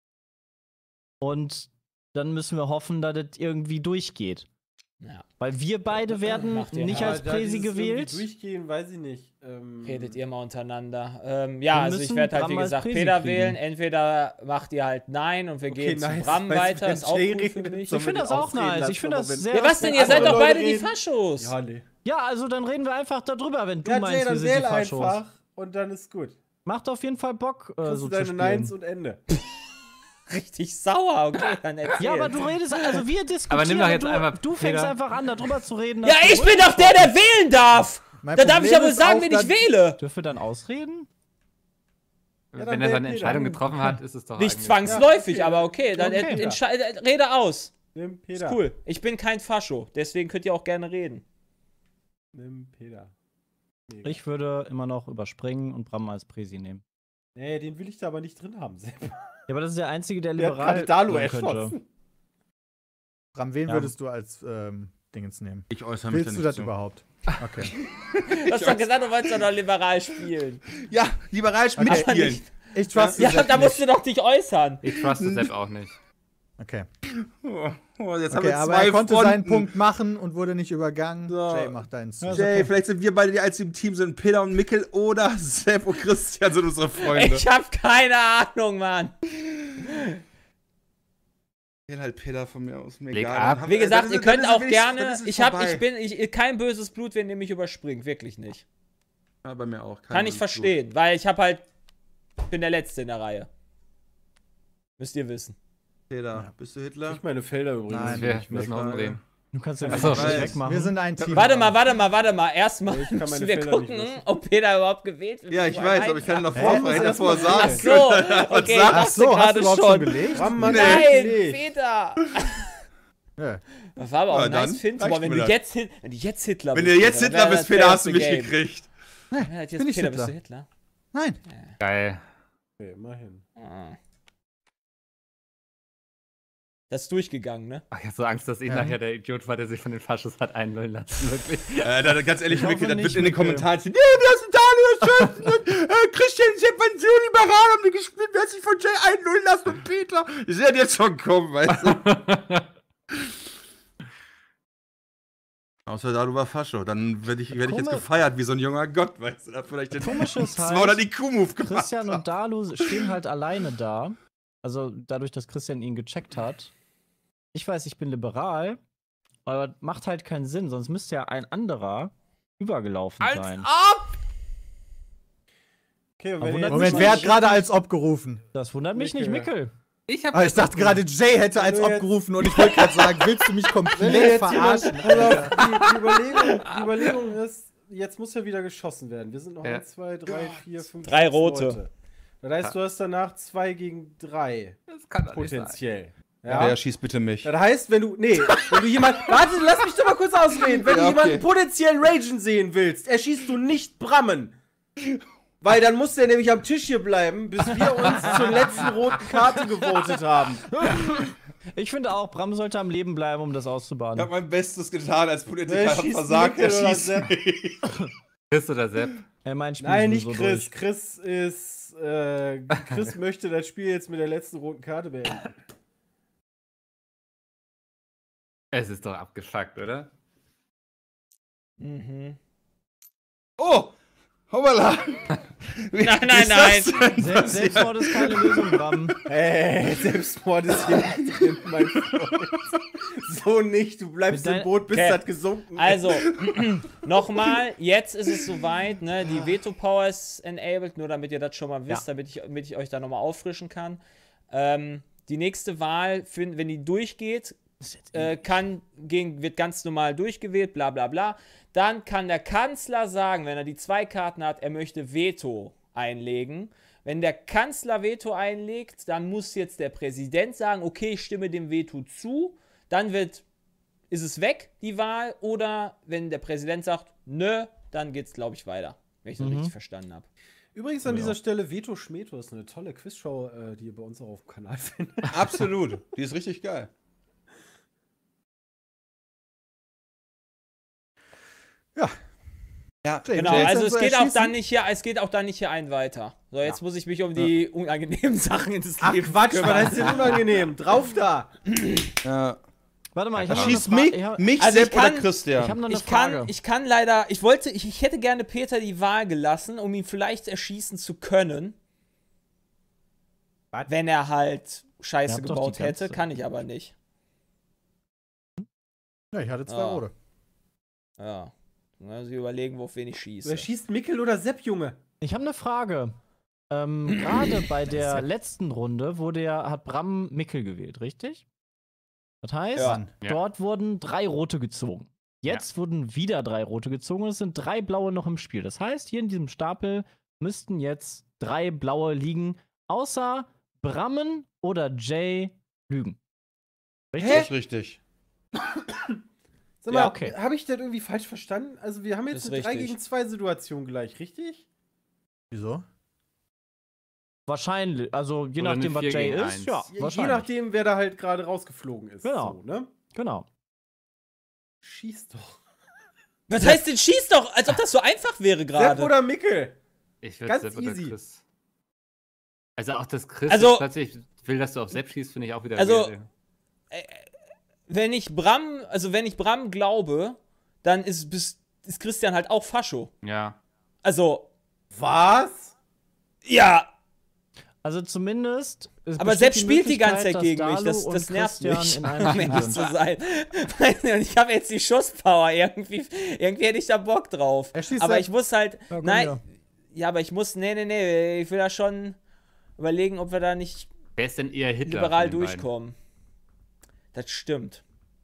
Und dann müssen wir hoffen, dass das irgendwie durchgeht. Ja. Weil wir beide werden Macht ihr. nicht Ja, als da Präsi dieses irgendwie gewählt. Durchgehen, weiß ich nicht. Ähm, Redet ihr mal untereinander. Ähm, ja, Wir also ich müssen werde halt, Bram wie als gesagt, Präsi Peter kriegen. wählen. Entweder macht ihr halt Nein und wir Okay, gehen nice. zu Bram Weißt du, weiter. wenn Ist auch Jay gut für redet, mich. sollen Ich finde wir das den auch ausreden nice. lassen, Ich finde aber das wenn- sehr Ja, was denn? Ihr andere seid doch Leute beide die reden- Faschos. Ja, nee. Ja, also dann reden wir einfach darüber, wenn du Ja, meinst, Jay, wir dann sind die wähl Faschos. einfach und dann ist gut. Macht auf jeden Fall Bock, äh, Kriegst so du deine zu Neins spielen. und Ende. Richtig sauer. Okay, dann erzähl. Ja, aber du redest, also wir diskutieren. Aber nimm doch jetzt du, einfach du fängst Peter. einfach an, darüber zu reden. Ja, dass ich du- bin doch der, der wählen darf. Mein Da darf ich ja Problem wohl ist sagen, auch wen ich dann- wähle. Dürfen wir dann ausreden? dann Wenn er wähl seine Peter. Entscheidung getroffen hat, ist es doch Nicht eigentlich- zwangsläufig, Ja, okay. aber okay, dann Okay. ent- entscheide, rede aus. Nimm Ist Peter. cool. Ich bin kein Fascho, deswegen könnt ihr auch gerne reden. Nimm Peter. Mega. Ich würde immer noch überspringen und Bram als Präsi nehmen. Nee, den will ich da aber nicht drin haben, Sepp. Ja, aber das ist der einzige, der Der hat liberal gerade Dalu sein könnte. erschossen. Bram, wen Ja. würdest du als ähm, Dingens nehmen? Ich äußere mich da Willst du nicht das zu. überhaupt? Okay. Du hast doch gesagt, du wolltest doch noch liberal spielen. Ja, liberal Okay. mitspielen. Ich, ich truste Ja, Sepp da musst nicht. du doch dich äußern. Ich truste Sepp auch nicht. Okay, Oh, oh, jetzt haben okay wir aber zwei er konnte Fronten. seinen Punkt machen und wurde nicht übergangen. So. Jay macht deinen zu. Ja, ist Jay, okay. vielleicht sind wir beide die einzigen im Team, sind Peter und Mikkel oder Sepp und Christian sind unsere Freunde. Ich hab keine Ahnung, Mann. Wähl halt Peter von mir aus. Mir Leg egal. ab. Dann haben Wie wir- gesagt, dann ihr ist- könnt dann ist auch es- gerne. dann ist es Ich hab, vorbei. ich bin, ich, kein böses Blut, wenn ihr mich überspringt, wirklich nicht. Ja, bei mir auch. Kein Kann ich Blut. verstehen, weil ich hab halt, bin der Letzte in der Reihe. Müsst ihr wissen. Peter, bist du Hitler? Ich meine Felder übrigens. Nein, Wir nicht müssen weg. umdrehen. Du kannst den Ach so, einfach ich nicht weiß. wegmachen. Wir sind ein Team. Warte mal, warte mal, warte mal. Erstmal Ich kann müssen meine wir Felder nicht gucken, wissen. ob Peter überhaupt gewählt wird. Ja, ich bevor weiß, er aber ich kann ihn noch Hä? vorher, Muss hätte erst vorher mal sagen Ach können. so, okay, ich Ach dachte so, hast du gerade überhaupt schon schon. gelegt? Bram, Mann, Nein, gelegt. Peter. Ja. Das war aber auch Ja, ein dann nice Fint. reicht Aber wenn mir du, das. jetzt, Hit- wenn du jetzt Hitler Wenn bist. du jetzt Peter, Hitler dann bist, wäre Peter, das hast du mich Game. gekriegt. Ja, jetzt bin ich Peter, Hitler. bist du Hitler? Nein. Geil. Okay, immerhin. Ah. Das ist durchgegangen, ne? Ach, ich hab so Angst, dass ich Ja. nachher der Idiot war, der sich von den Faschos hat einlullen lassen. Wirklich. Äh, da, ganz ehrlich, Ich hoffe Mikkel, das wird nicht, in den Mikkel. Kommentaren stehen. Ja, wir sind Daniel erschossen und äh, Christian Sepp waren so liberal, haben die gespielt, wer hat sich von Jay einlullen lassen und Peter. Ich sehe jetzt schon kommen, weißt du. Außer da, du war Fascho. Dann werde ich, werd ich jetzt Komisch. gefeiert wie so ein junger Gott, weißt du. Da vielleicht den Komisch ist halt, zweihundert I Q-Move gemacht. Christian und Dalu stehen halt alleine da. Also dadurch, dass Christian ihn gecheckt hat. Ich weiß, ich bin liberal, aber macht halt keinen Sinn, sonst müsste ja ein anderer übergelaufen Als sein. ob! Okay, und Aber wenn ihr wundert jetzt Moment, mal- wer hat gerade als ob gerufen? Das wundert mich Mikkel. nicht, Mikkel. Ich hab Ah, ich dachte gerade, Jay hätte als Wenn du ob gerufen und ich wollte gerade sagen, willst du mich Wenn ihr komplett jetzt jemand, verarschen? pass auf, die, die, Überlegung, die Überlegung ist, jetzt muss ja wieder geschossen werden. Wir sind noch Ja. eins, zwei, drei, vier, fünf, Drei sechs rote. Leute. Das heißt, du hast danach zwei gegen drei. Das kann doch nicht sein. Potenziell. Ja, Ja? schieß bitte mich. Das heißt, wenn du. Nee, wenn du jemanden. Warte, lass mich doch mal kurz ausreden. Wenn Ja, du okay. jemanden potenziell ragen sehen willst, erschießt du nicht Brammen. Weil dann muss der nämlich am Tisch hier bleiben, bis wir uns zur letzten roten Karte gewotet haben. Ich finde auch, Bram sollte am Leben bleiben, um das Ich habe auszubaden. mein Bestes getan als Politiker, Wer hab schießt versagt, er Mikkel oder schießt Sepp? mich. Chris oder Sepp? Er meint Spiel Nein, ist nicht so Chris. durch. Chris ist. Äh, Chris möchte das Spiel jetzt mit der letzten roten Karte beenden. Es ist doch abgefuckt, oder? Mhm. Oh! Hoppala! Wie Nein, nein, ist nein. das denn Selbst, Selbstmord ist keine Lösung, Bram. Hey, Selbstmord ist hier nicht drin, mein Freund. So nicht, du bleibst Mit dein- im Boot, bis Okay. das gesunken ist. Also, nochmal, jetzt ist es soweit, ne? Die Veto-Power ist enabled, nur damit ihr das schon mal wisst, Ja. damit, ich, damit ich euch da nochmal auffrischen kann. Ähm, die nächste Wahl, für, wenn die durchgeht, äh, kann, gegen, wird ganz normal durchgewählt, bla bla bla. Dann kann der Kanzler sagen, wenn er die zwei Karten hat, er möchte Veto einlegen. Wenn der Kanzler Veto einlegt, dann muss jetzt der Präsident sagen, okay, ich stimme dem Veto zu. Dann wird, ist es weg, die Wahl. Oder wenn der Präsident sagt, nö, dann geht's, glaube ich, weiter. Wenn ich das Mhm. richtig verstanden habe. Übrigens an Ja. dieser Stelle Veto Schmeto ist eine tolle Quizshow, äh, die ihr bei uns auch auf dem Kanal findet. Absolut. Die ist richtig geil. Ja. Ja, Genau, Jetzt also dann es so geht auch erschießen? dann nicht hier, es geht auch dann nicht hier ein weiter. So, jetzt muss ich mich um die unangenehmen Sachen ins Ach Leben Quatsch, kümmern. was ist denn unangenehm? Drauf da! Ja. Warte mal, ich habe noch, Schieß eine Fra- mich, ich hab, mich Also ich Sepp oder kann- Christian. ich hab noch eine Ich kann, Frage. ich kann leider, ich wollte, ich, ich hätte gerne Peter die Wahl gelassen, um ihn vielleicht erschießen zu können. Was? Wenn er halt Ihr Scheiße habt doch gebaut die ganze- hätte, kann ich aber nicht. Ja, ich hatte zwei Ah. rote. Ja. Also überlegen, auf wen ich schieße. Wer schießt Mickel oder Sepp, Junge? Ich habe eine Frage. Ähm, Gerade bei der letzten Runde wurde ja, hat Bram Mickel gewählt, richtig? Das heißt, Ja. Ja. dort wurden drei rote gezogen. Jetzt wurden wieder drei rote gezogen und es sind drei blaue noch im Spiel. Das heißt, hier in diesem Stapel müssten jetzt drei blaue liegen, außer Brammen oder Jay lügen. Richtig? Das ist richtig. Sag mal, Ja, okay. habe ich das irgendwie falsch verstanden? Also wir haben jetzt Ist eine drei richtig. gegen zwei Situation gleich, richtig? Wieso? Wahrscheinlich. Also je Oder nachdem, was eine vier Jay gegen ist. eins. Ja, Je, je wahrscheinlich. nachdem, wer da halt gerade rausgeflogen ist. Genau. So, ne? Genau. Schieß doch. Was heißt denn schieß doch? Als ob das so einfach wäre Sepp gerade. oder Mickel? Ich würde Ganz Sepp oder easy. Chris. Also auch das Chris Also- jetzt plötzlich will, dass du auf Sepp schießt, finde ich auch wieder Also- weird, Wenn ich Bram, also wenn ich Bram glaube, dann ist, bis- ist Christian halt auch Fascho. ey. Ja. Also, Was? ja. Also zumindest. es Aber besteht selbst spielt die ganze Möglichkeit, Zeit gegen dass mich. Das, Dalu das und nervt Christian mich, in um einem Team ehrlich sind. zu sein. Und ich habe jetzt die Schusspower. Irgendwie, irgendwie hätte ich da Bock drauf. Er schießt Aber halt- ich muss halt. Ja, komm nein. her. Ja, aber ich muss. Nee, nee, nee. Ich will da schon überlegen, ob wir da nicht Wer ist denn eher Hitler? liberal von den beiden? durchkommen. Das stimmt.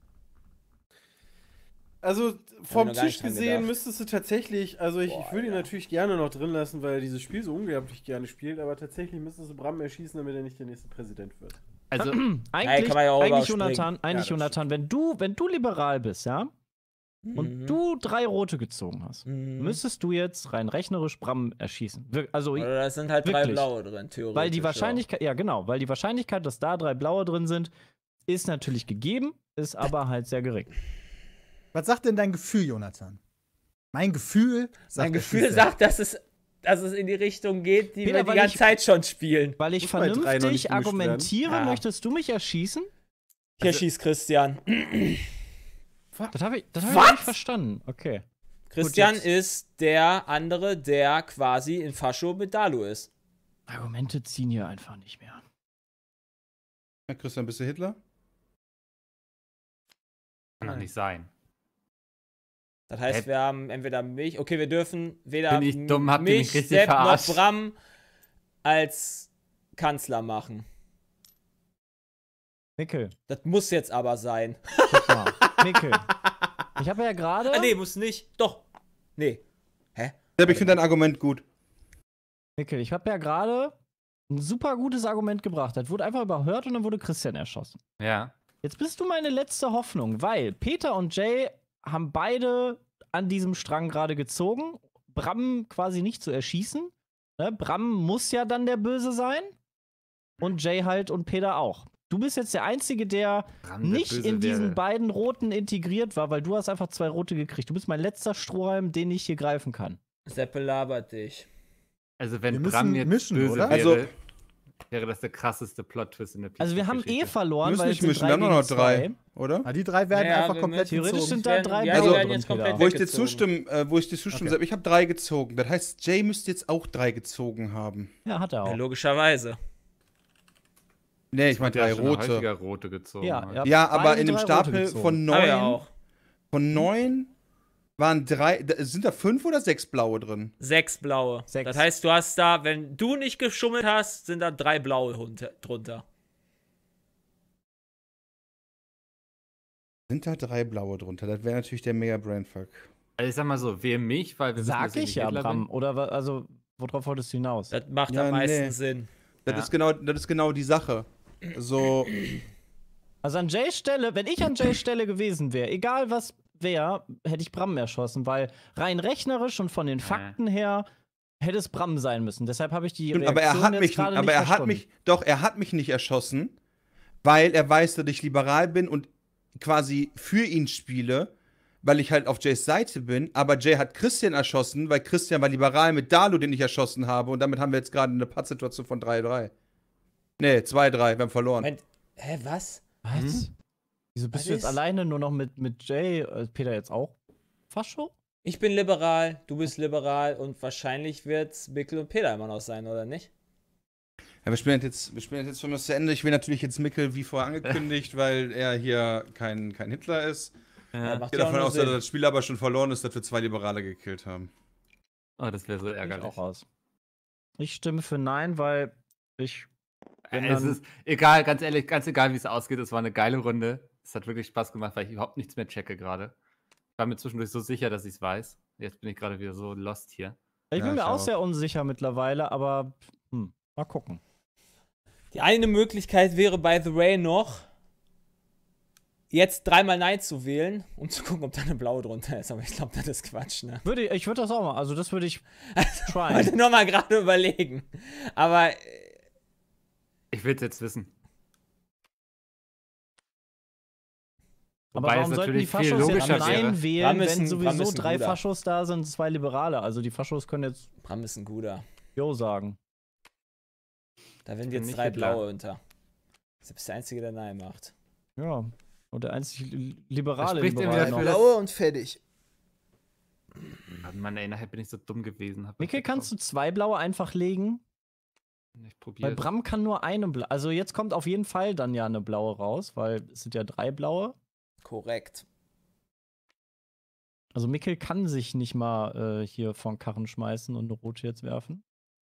Also vom noch gar Tisch nicht dran gesehen gedacht. müsstest du tatsächlich, also ich, Boah, ich würde ihn Alter. natürlich gerne noch drin lassen, weil er dieses Spiel so unglaublich gerne spielt, aber tatsächlich müsstest du Bram erschießen, damit er nicht der nächste Präsident wird. Also, Eigentlich, kann man ja auch eigentlich überspringen. Jonathan, eigentlich das Jonathan, wenn du, wenn du liberal bist, ja, und Mhm. du drei rote gezogen hast, Mhm. müsstest du jetzt rein rechnerisch Bram erschießen. Wir- Also, Oder das sind halt drei Wirklich. blaue drin, theoretisch. weil die ja. Wahrscheinlichkeit, ja genau, weil die Wahrscheinlichkeit, dass da drei blaue drin sind, ist natürlich gegeben, ist aber halt sehr gering. Was sagt denn dein Gefühl, Jonathan? Mein Gefühl sagt, Mein er Gefühl schießt sagt, dass es, dass es in die Richtung geht, die Peter, wir die weil ganze ich- Zeit schon spielen. Weil ich Muss bei drei noch nicht vernünftig gemischt argumentiere, werden. Ja. möchtest du mich erschießen? Hier Also- schießt Christian. Das habe ich, das hab ich Was? nicht verstanden. Okay. Christian jetzt- ist der andere, der quasi in Fascho mit Dalu ist. Argumente ziehen hier einfach nicht mehr. Ja, Christian, bist du Hitler? kann doch nicht sein. Das heißt, Hä? wir haben entweder mich, okay, wir dürfen weder Bin ich dumm? Habt ihr mich mich, richtig Sepp noch verarscht? Bram als Kanzler machen. Mikkel, Das muss jetzt aber sein. guck mal. Mikkel. Ich habe ja gerade. Ah, nee, muss nicht. Doch. Nee. Sepp, ich finde dein Argument gut. Mikkel, ich habe ja gerade ein super gutes Argument gebracht. Das wurde einfach überhört und dann wurde Christian erschossen. Ja. Jetzt bist du meine letzte Hoffnung, weil Peter und Jay haben beide an diesem Strang gerade gezogen. Bram quasi nicht zu erschießen. Ne? Bram muss ja dann der Böse sein. Und Jay halt und Peter auch. Du bist jetzt der Einzige, der Bram, der nicht Böse in diesen wäre- beiden Roten integriert war, weil du hast einfach zwei Rote gekriegt. Du bist mein letzter Strohhalm, den ich hier greifen kann. Sepp belabert dich. Also wenn Wir müssen Bram jetzt mischen, böse oder? wäre, Also- wäre das der krasseste Plot-Twist in der Also wir haben eh Peacekeeper-Geschichte. verloren, Müssen weil nicht es sind mischen, drei wir haben nur noch gegen drei, zwei. oder? Ah, die drei werden Naja, einfach wir komplett theoretisch gezogen. sind da Werden- drei ja, blaue die werden drin, jetzt Peter. komplett Wo ich dir weggezogen. zustimmen, äh, wo ich dir zustimmen Okay. soll, ich habe drei gezogen. Das heißt, Jay müsste jetzt auch drei gezogen haben. Ja, hat er Ja, auch. logischerweise. Nee, ich meine Der drei hat schon rote. häufiger rote gezogen. Ja, hat. ja. Ja, Beide aber die in dem drei rote Stapel gezogen. von Hab ich neun, auch. von neun waren drei, da- sind da fünf oder sechs blaue drin? Sechs blaue. Sechs. Das heißt, du hast da, wenn du nicht geschummelt hast, sind da drei blaue Hunde drunter. Sind da drei blaue drunter? Das wäre natürlich der mega Brainfuck. Also ich sag mal so, wähle mich, weil wir wissen, dass Sag ich nicht ja, Hitler Bram. bin. Oder wa- also, worauf wolltest du hinaus? Das macht Ja, am meisten nee. Sinn. Das, Ja. ist genau, das ist genau die Sache. So, Also an Jays Stelle, wenn ich an Jays Stelle gewesen wäre, egal was wäre, hätte ich Bram erschossen, weil rein rechnerisch und von den Fakten her hätte es Bram sein müssen. Deshalb habe ich die stimmt, Reaktion aber er hat jetzt mich, gerade aber nicht er hat verstanden. mich, doch, er hat mich nicht erschossen, weil er weiß, dass ich liberal bin und quasi für ihn spiele, weil ich halt auf Jays Seite bin. Aber Jay hat Christian erschossen, weil Christian war liberal mit Dalu, den ich erschossen habe. Und damit haben wir jetzt gerade eine Pattsituation von drei drei. Nee, zwei drei, wir haben verloren. Moment, hä, was? Was? Mhm. Wieso bist Was du jetzt ist? alleine nur noch mit, mit Jay? Äh, Peter jetzt auch? Fascho? Ich bin liberal, du bist liberal und wahrscheinlich wird's Mikkel und Peter immer noch sein, oder nicht? Ja, wir spielen jetzt, wir spielen jetzt schon das zu Ende. Ich will natürlich jetzt Mikkel wie vorher angekündigt, weil er hier kein, kein Hitler ist. Ja, Ich macht gehe ja auch davon nur aus, dass Sinn. das Spiel aber schon verloren ist, dass wir zwei Liberale gekillt haben. Oh, das wäre so Ich ärgerlich. auch aus. Ich stimme für Nein, weil ich. Wenn Äh, es dann- ist egal, ganz ehrlich, ganz egal, wie es ausgeht. Es war eine geile Runde. Es hat wirklich Spaß gemacht, weil ich überhaupt nichts mehr checke gerade. Ich war mir zwischendurch so sicher, dass ich es weiß. Jetzt bin ich gerade wieder so lost hier. Ich bin Ja, mir ich auch auch. sehr unsicher mittlerweile, aber hm, mal gucken. Die eine Möglichkeit wäre bei The Ray noch, jetzt dreimal Nein zu wählen, um zu gucken, ob da eine blaue drunter ist. Aber ich glaube, das ist Quatsch, ne? Würde ich, ich würde das auch mal, also das würde ich tryen. Wollte nur mal gerade überlegen. Aber äh, Ich will es jetzt wissen. Aber Wobei warum es sollten die natürlich viel Faschos jetzt logischer Nein wäre. wählen, Bram ist wenn ein- sowieso Bram ist ein drei Guter. Faschos da sind, zwei Liberale? Also die Faschos können jetzt Bram ist ein guter. Jo sagen. Da werden bin jetzt nicht drei Hitler. blaue unter. Du bist der Einzige, der Nein macht. Ja. Und der einzig li- liberale spricht irgendwie Liberale dafür, noch. dass- und fertig. Mann, ey, nachher bin ich so dumm gewesen. Hab Mikkel, kannst du zwei blaue einfach legen? Ich Weil probiere. Bram kann nur eine blaue. Also jetzt kommt auf jeden Fall dann ja eine blaue raus, weil es sind ja drei blaue. Korrekt. Also Mikkel kann sich nicht mal äh, hier von Karren schmeißen und eine rote jetzt werfen.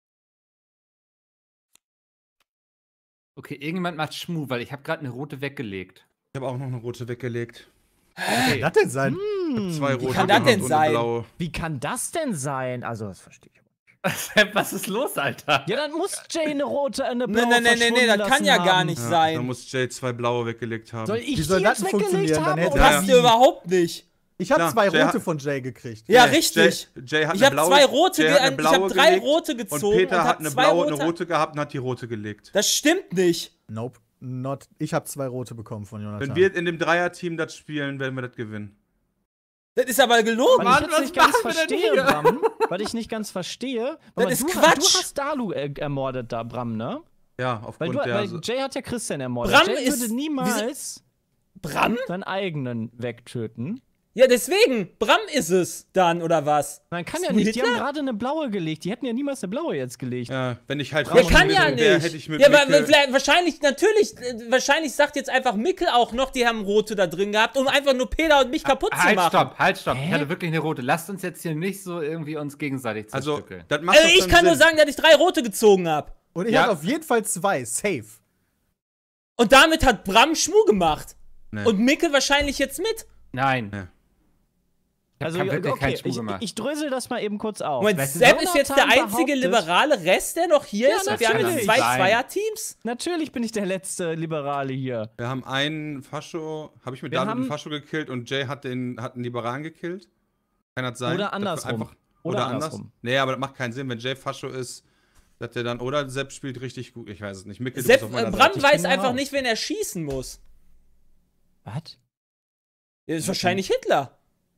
Okay, irgendjemand macht Schmu, weil ich habe gerade eine rote weggelegt. Ich habe auch noch eine rote weggelegt. Was kann das denn sein? Hm, Zwei wie rote kann kann, das denn und sein? eine blaue. wie kann das denn sein? Also, das verstehe ich. Was ist los, Alter? Ja, dann muss Jay eine rote, eine Nee, blaue nee, nee, nee, nee, das kann verschwunden ja lassen gar haben. nicht Ja, sein. dann muss Jay zwei blaue weggelegt haben. Soll ich Wie die soll jetzt das weggelegt funktionieren? Dann haben? hätte oder Passt wie? dir überhaupt nicht. Ich habe Ja, zwei Jay rote hat- von Jay gekriegt. Ja, Nee, richtig. Jay, Jay hat Ich eine habe blaue, zwei rote, Jay ge hat eine ich habe blaue drei gelegt rote und gezogen Peter und hat hab eine zwei blaue und rote. eine rote gehabt und hat die rote gelegt. Das stimmt nicht. Nope. Not. Ich habe zwei rote bekommen von Jonathan. Wenn wir in dem Dreier-Team das spielen, werden wir das gewinnen. Das ist aber gelogen. Weil ich Mann, jetzt was nicht ganz machen wir denn verstehe, hier? Bram. Weil ich nicht ganz verstehe. Das Weil ist du, Quatsch. Du hast Dalu er ermordet da, Bram, ne? Ja, Weil, aufgrund du, der. weil Jay hat ja Christian ermordet. Bram Jay ist- würde niemals Bram? seinen eigenen wegtöten. Ja, deswegen. Bram ist es dann, oder was? Man kann Ist ja ein nicht. Die Hitler? haben gerade eine blaue gelegt. Die hätten ja niemals eine blaue jetzt gelegt. ja, wenn ich halt Der raus kann gewesen ja wäre, nicht. hätte ich mit Ja, aber Mikkel- vielleicht, wahrscheinlich, natürlich, äh, wahrscheinlich sagt jetzt einfach Mikkel auch noch, die haben rote da drin gehabt, um einfach nur Peter und mich kaputt zu Halt, machen. stopp, halt, stopp. Ich Hä? hatte wirklich eine rote. Lasst uns jetzt hier nicht so irgendwie uns gegenseitig Also, zerstückeln. das macht Also doch ich dann kann nur Sinn. sagen, dass ich drei rote gezogen habe. Und ich Ja. hatte auf jeden Fall zwei. Safe. Und damit hat Bram Schmu gemacht. Nee. Und Mikkel wahrscheinlich jetzt mit. Nein. Ja. Ich Also, hab wirklich okay, keinen Schmuh ich, gemacht. ich drösel das mal eben kurz auf. Moment, Weißt du, Sepp ist jetzt der Jonathan einzige behauptet- liberale Rest, der noch hier Ja, ist. Und wir haben jetzt natürlich. zwei Sein. Zweier-Teams. Natürlich bin ich der letzte Liberale hier. Wir haben einen Fascho, habe ich mit Wir David einen haben- Fascho gekillt und Jay hat den hat einen Liberalen gekillt. Kann das sein? Oder Dass wir andersrum. Einfach, Oder oder, andersrum. anders? Nee, aber das macht keinen Sinn, wenn Jay Fascho ist, dass der dann, oder Sepp spielt richtig gut, ich weiß es nicht. Mikkel, du Sepp, bist auf äh, meiner Bram Seite. weiß bin einfach raus. nicht, wen er schießen muss. Was? Das ist wahrscheinlich Hitler.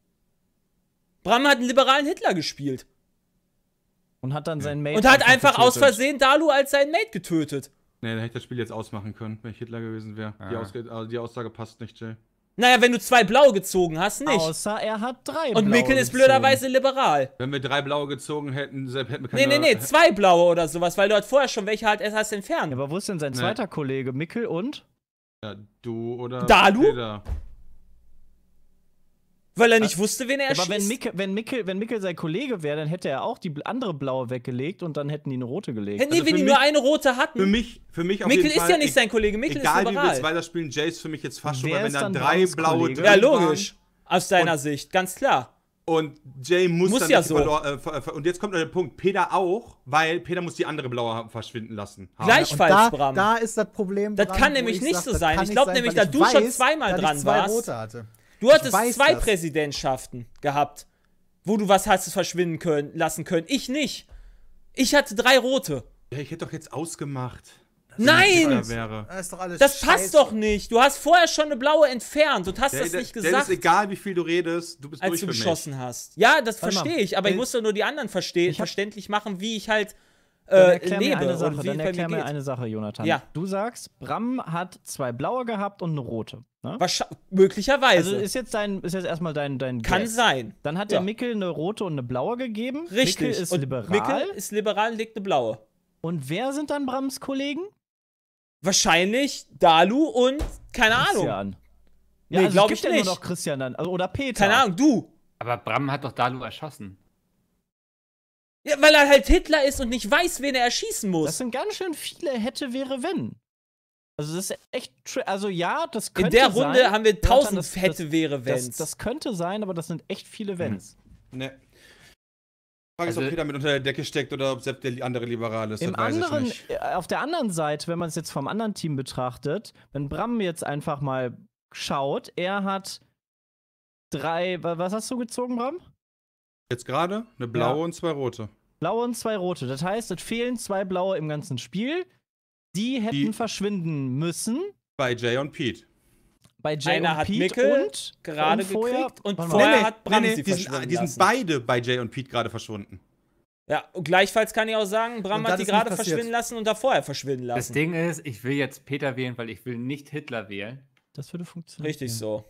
Bram hat einen liberalen Hitler gespielt. Und hat dann seinen Mate Und hat einfach aus getötet. Versehen Dalu als seinen Mate getötet. Nee, dann hätte ich das Spiel jetzt ausmachen können, wenn ich Hitler gewesen wäre. Die, Ah. Ausre- also die Aussage passt nicht, Jay. Naja, wenn du zwei blaue gezogen hast, nicht. Außer er hat drei Und Mikkel ist blöderweise liberal. Wenn wir drei blaue gezogen hätten, Sepp, hätten wir Nee, keine... nee, nee, zwei blaue oder sowas, weil du halt vorher schon welche halt erst hast entfernt. Ja, aber wo ist denn sein Nee. zweiter Kollege? Mikkel und? Ja, du oder Dalu? Peter. Weil er nicht wusste, wen er Ja, erschießt. aber wenn Mikkel, wenn, Mikkel, wenn Mikkel sein Kollege wäre, dann hätte er auch die bl- andere blaue weggelegt und dann hätten die eine rote gelegt. Hey, nee, Also wenn für die mich- nur eine rote Für hatten. mich, für mich auf Mikkel jeden ist Fall, ja nicht ich- sein Kollege, Mikkel Egal ist wie wir liberal. jetzt weiterspielen, Jay ist für mich jetzt fast schon, Wer weil wenn ist dann dann drei Brams blaue Kollege? drin Ja, waren logisch. Aus deiner Sicht, ganz klar. und Jay muss, Muss dann ja nicht so. verlor- äh, ver- ver- und jetzt kommt noch der Punkt, Peter auch, weil Peter muss die andere blaue haben- verschwinden lassen. haben. Gleichfalls, da, Bram. da ist das Problem. Das dran, kann wo nämlich ich nicht sag, so das sein. kann Ich nicht glaub sein, nämlich, weil da ich du schon weiß, zweimal dass ich dran zwei warst. Rote hatte. Du hattest weiß zwei das. Präsidentschaften gehabt, wo du was hast verschwinden können, lassen können. Ich nicht. Ich hatte drei rote. Ja, ich hätte doch jetzt ausgemacht. Nein! Dass es wäre. Das ist doch alles Das passt Scheiße. doch nicht. Du hast vorher schon eine blaue entfernt und hast Der, das der, nicht der gesagt, ist egal, wie viel du redest, du bist als durch du für mich. geschossen hast. Ja, das Warte mal. verstehe ich, aber ich Äh, muss doch nur die anderen verstehen, ich hab- verständlich machen, wie ich halt Dann äh, erklär mir lebe eine Sache, und wie dann es bei erklär mir mir geht. eine Sache, Jonathan. Ja. Du sagst, Bram hat zwei blaue gehabt und eine rote. Ne? Wahrscheinlich, möglicherweise. Also ist jetzt dein, ist jetzt erstmal dein, dein Kann Guess. sein. Dann hat Ja. der Mikkel eine rote und eine blaue gegeben. Richtig. Mikkel ist und liberal. Mikkel ist liberal und legt eine blaue. Und wer sind dann Brams Kollegen? Wahrscheinlich Dalu und keine Ahnung. Christian. Nee, Ja, also glaub es ich gibt ja nicht. nur noch Christian dann. Also, oder Peter. Keine Ahnung, du. Aber Bram hat doch Dalu erschossen. Ja, weil er halt Hitler ist und nicht weiß, wen er erschießen muss. Das sind ganz schön viele hätte, wäre, wenn. Also das ist echt, tri- also ja, das In könnte der sein. Runde haben wir Jonathan, tausend das- hätte, wäre, Das, wenns. das könnte sein, aber das sind echt viele Wenns. Ne. Die Frage ist, ob Also- Peter mit unter der Decke steckt oder ob Sepp der andere liberal ist. Im das weiß anderen, ich nicht. äh, auf der anderen Seite, wenn man es jetzt vom anderen Team betrachtet, wenn Bram jetzt einfach mal schaut, er hat drei, wa- was hast du gezogen, Bram? Jetzt gerade eine blaue Ja. und zwei rote. Blaue und zwei rote. Das heißt, es fehlen zwei blaue im ganzen Spiel. Die hätten Die- verschwinden müssen. Bei Jay und Pete. Bei Jay Einer und hat Pete Mikkel und gerade und vorher, gekriegt und warte mal. vorher hat Bram sie die, verschwinden sind, die sind lassen. beide bei Jay und Pete gerade verschwunden. Ja, und gleichfalls kann ich auch sagen, Bram Und hat das die ist nicht gerade passiert. verschwinden lassen und davor er verschwinden Das lassen. Ding ist, ich will jetzt Peter wählen, weil ich will nicht Hitler wählen. Das würde funktionieren. Richtig so.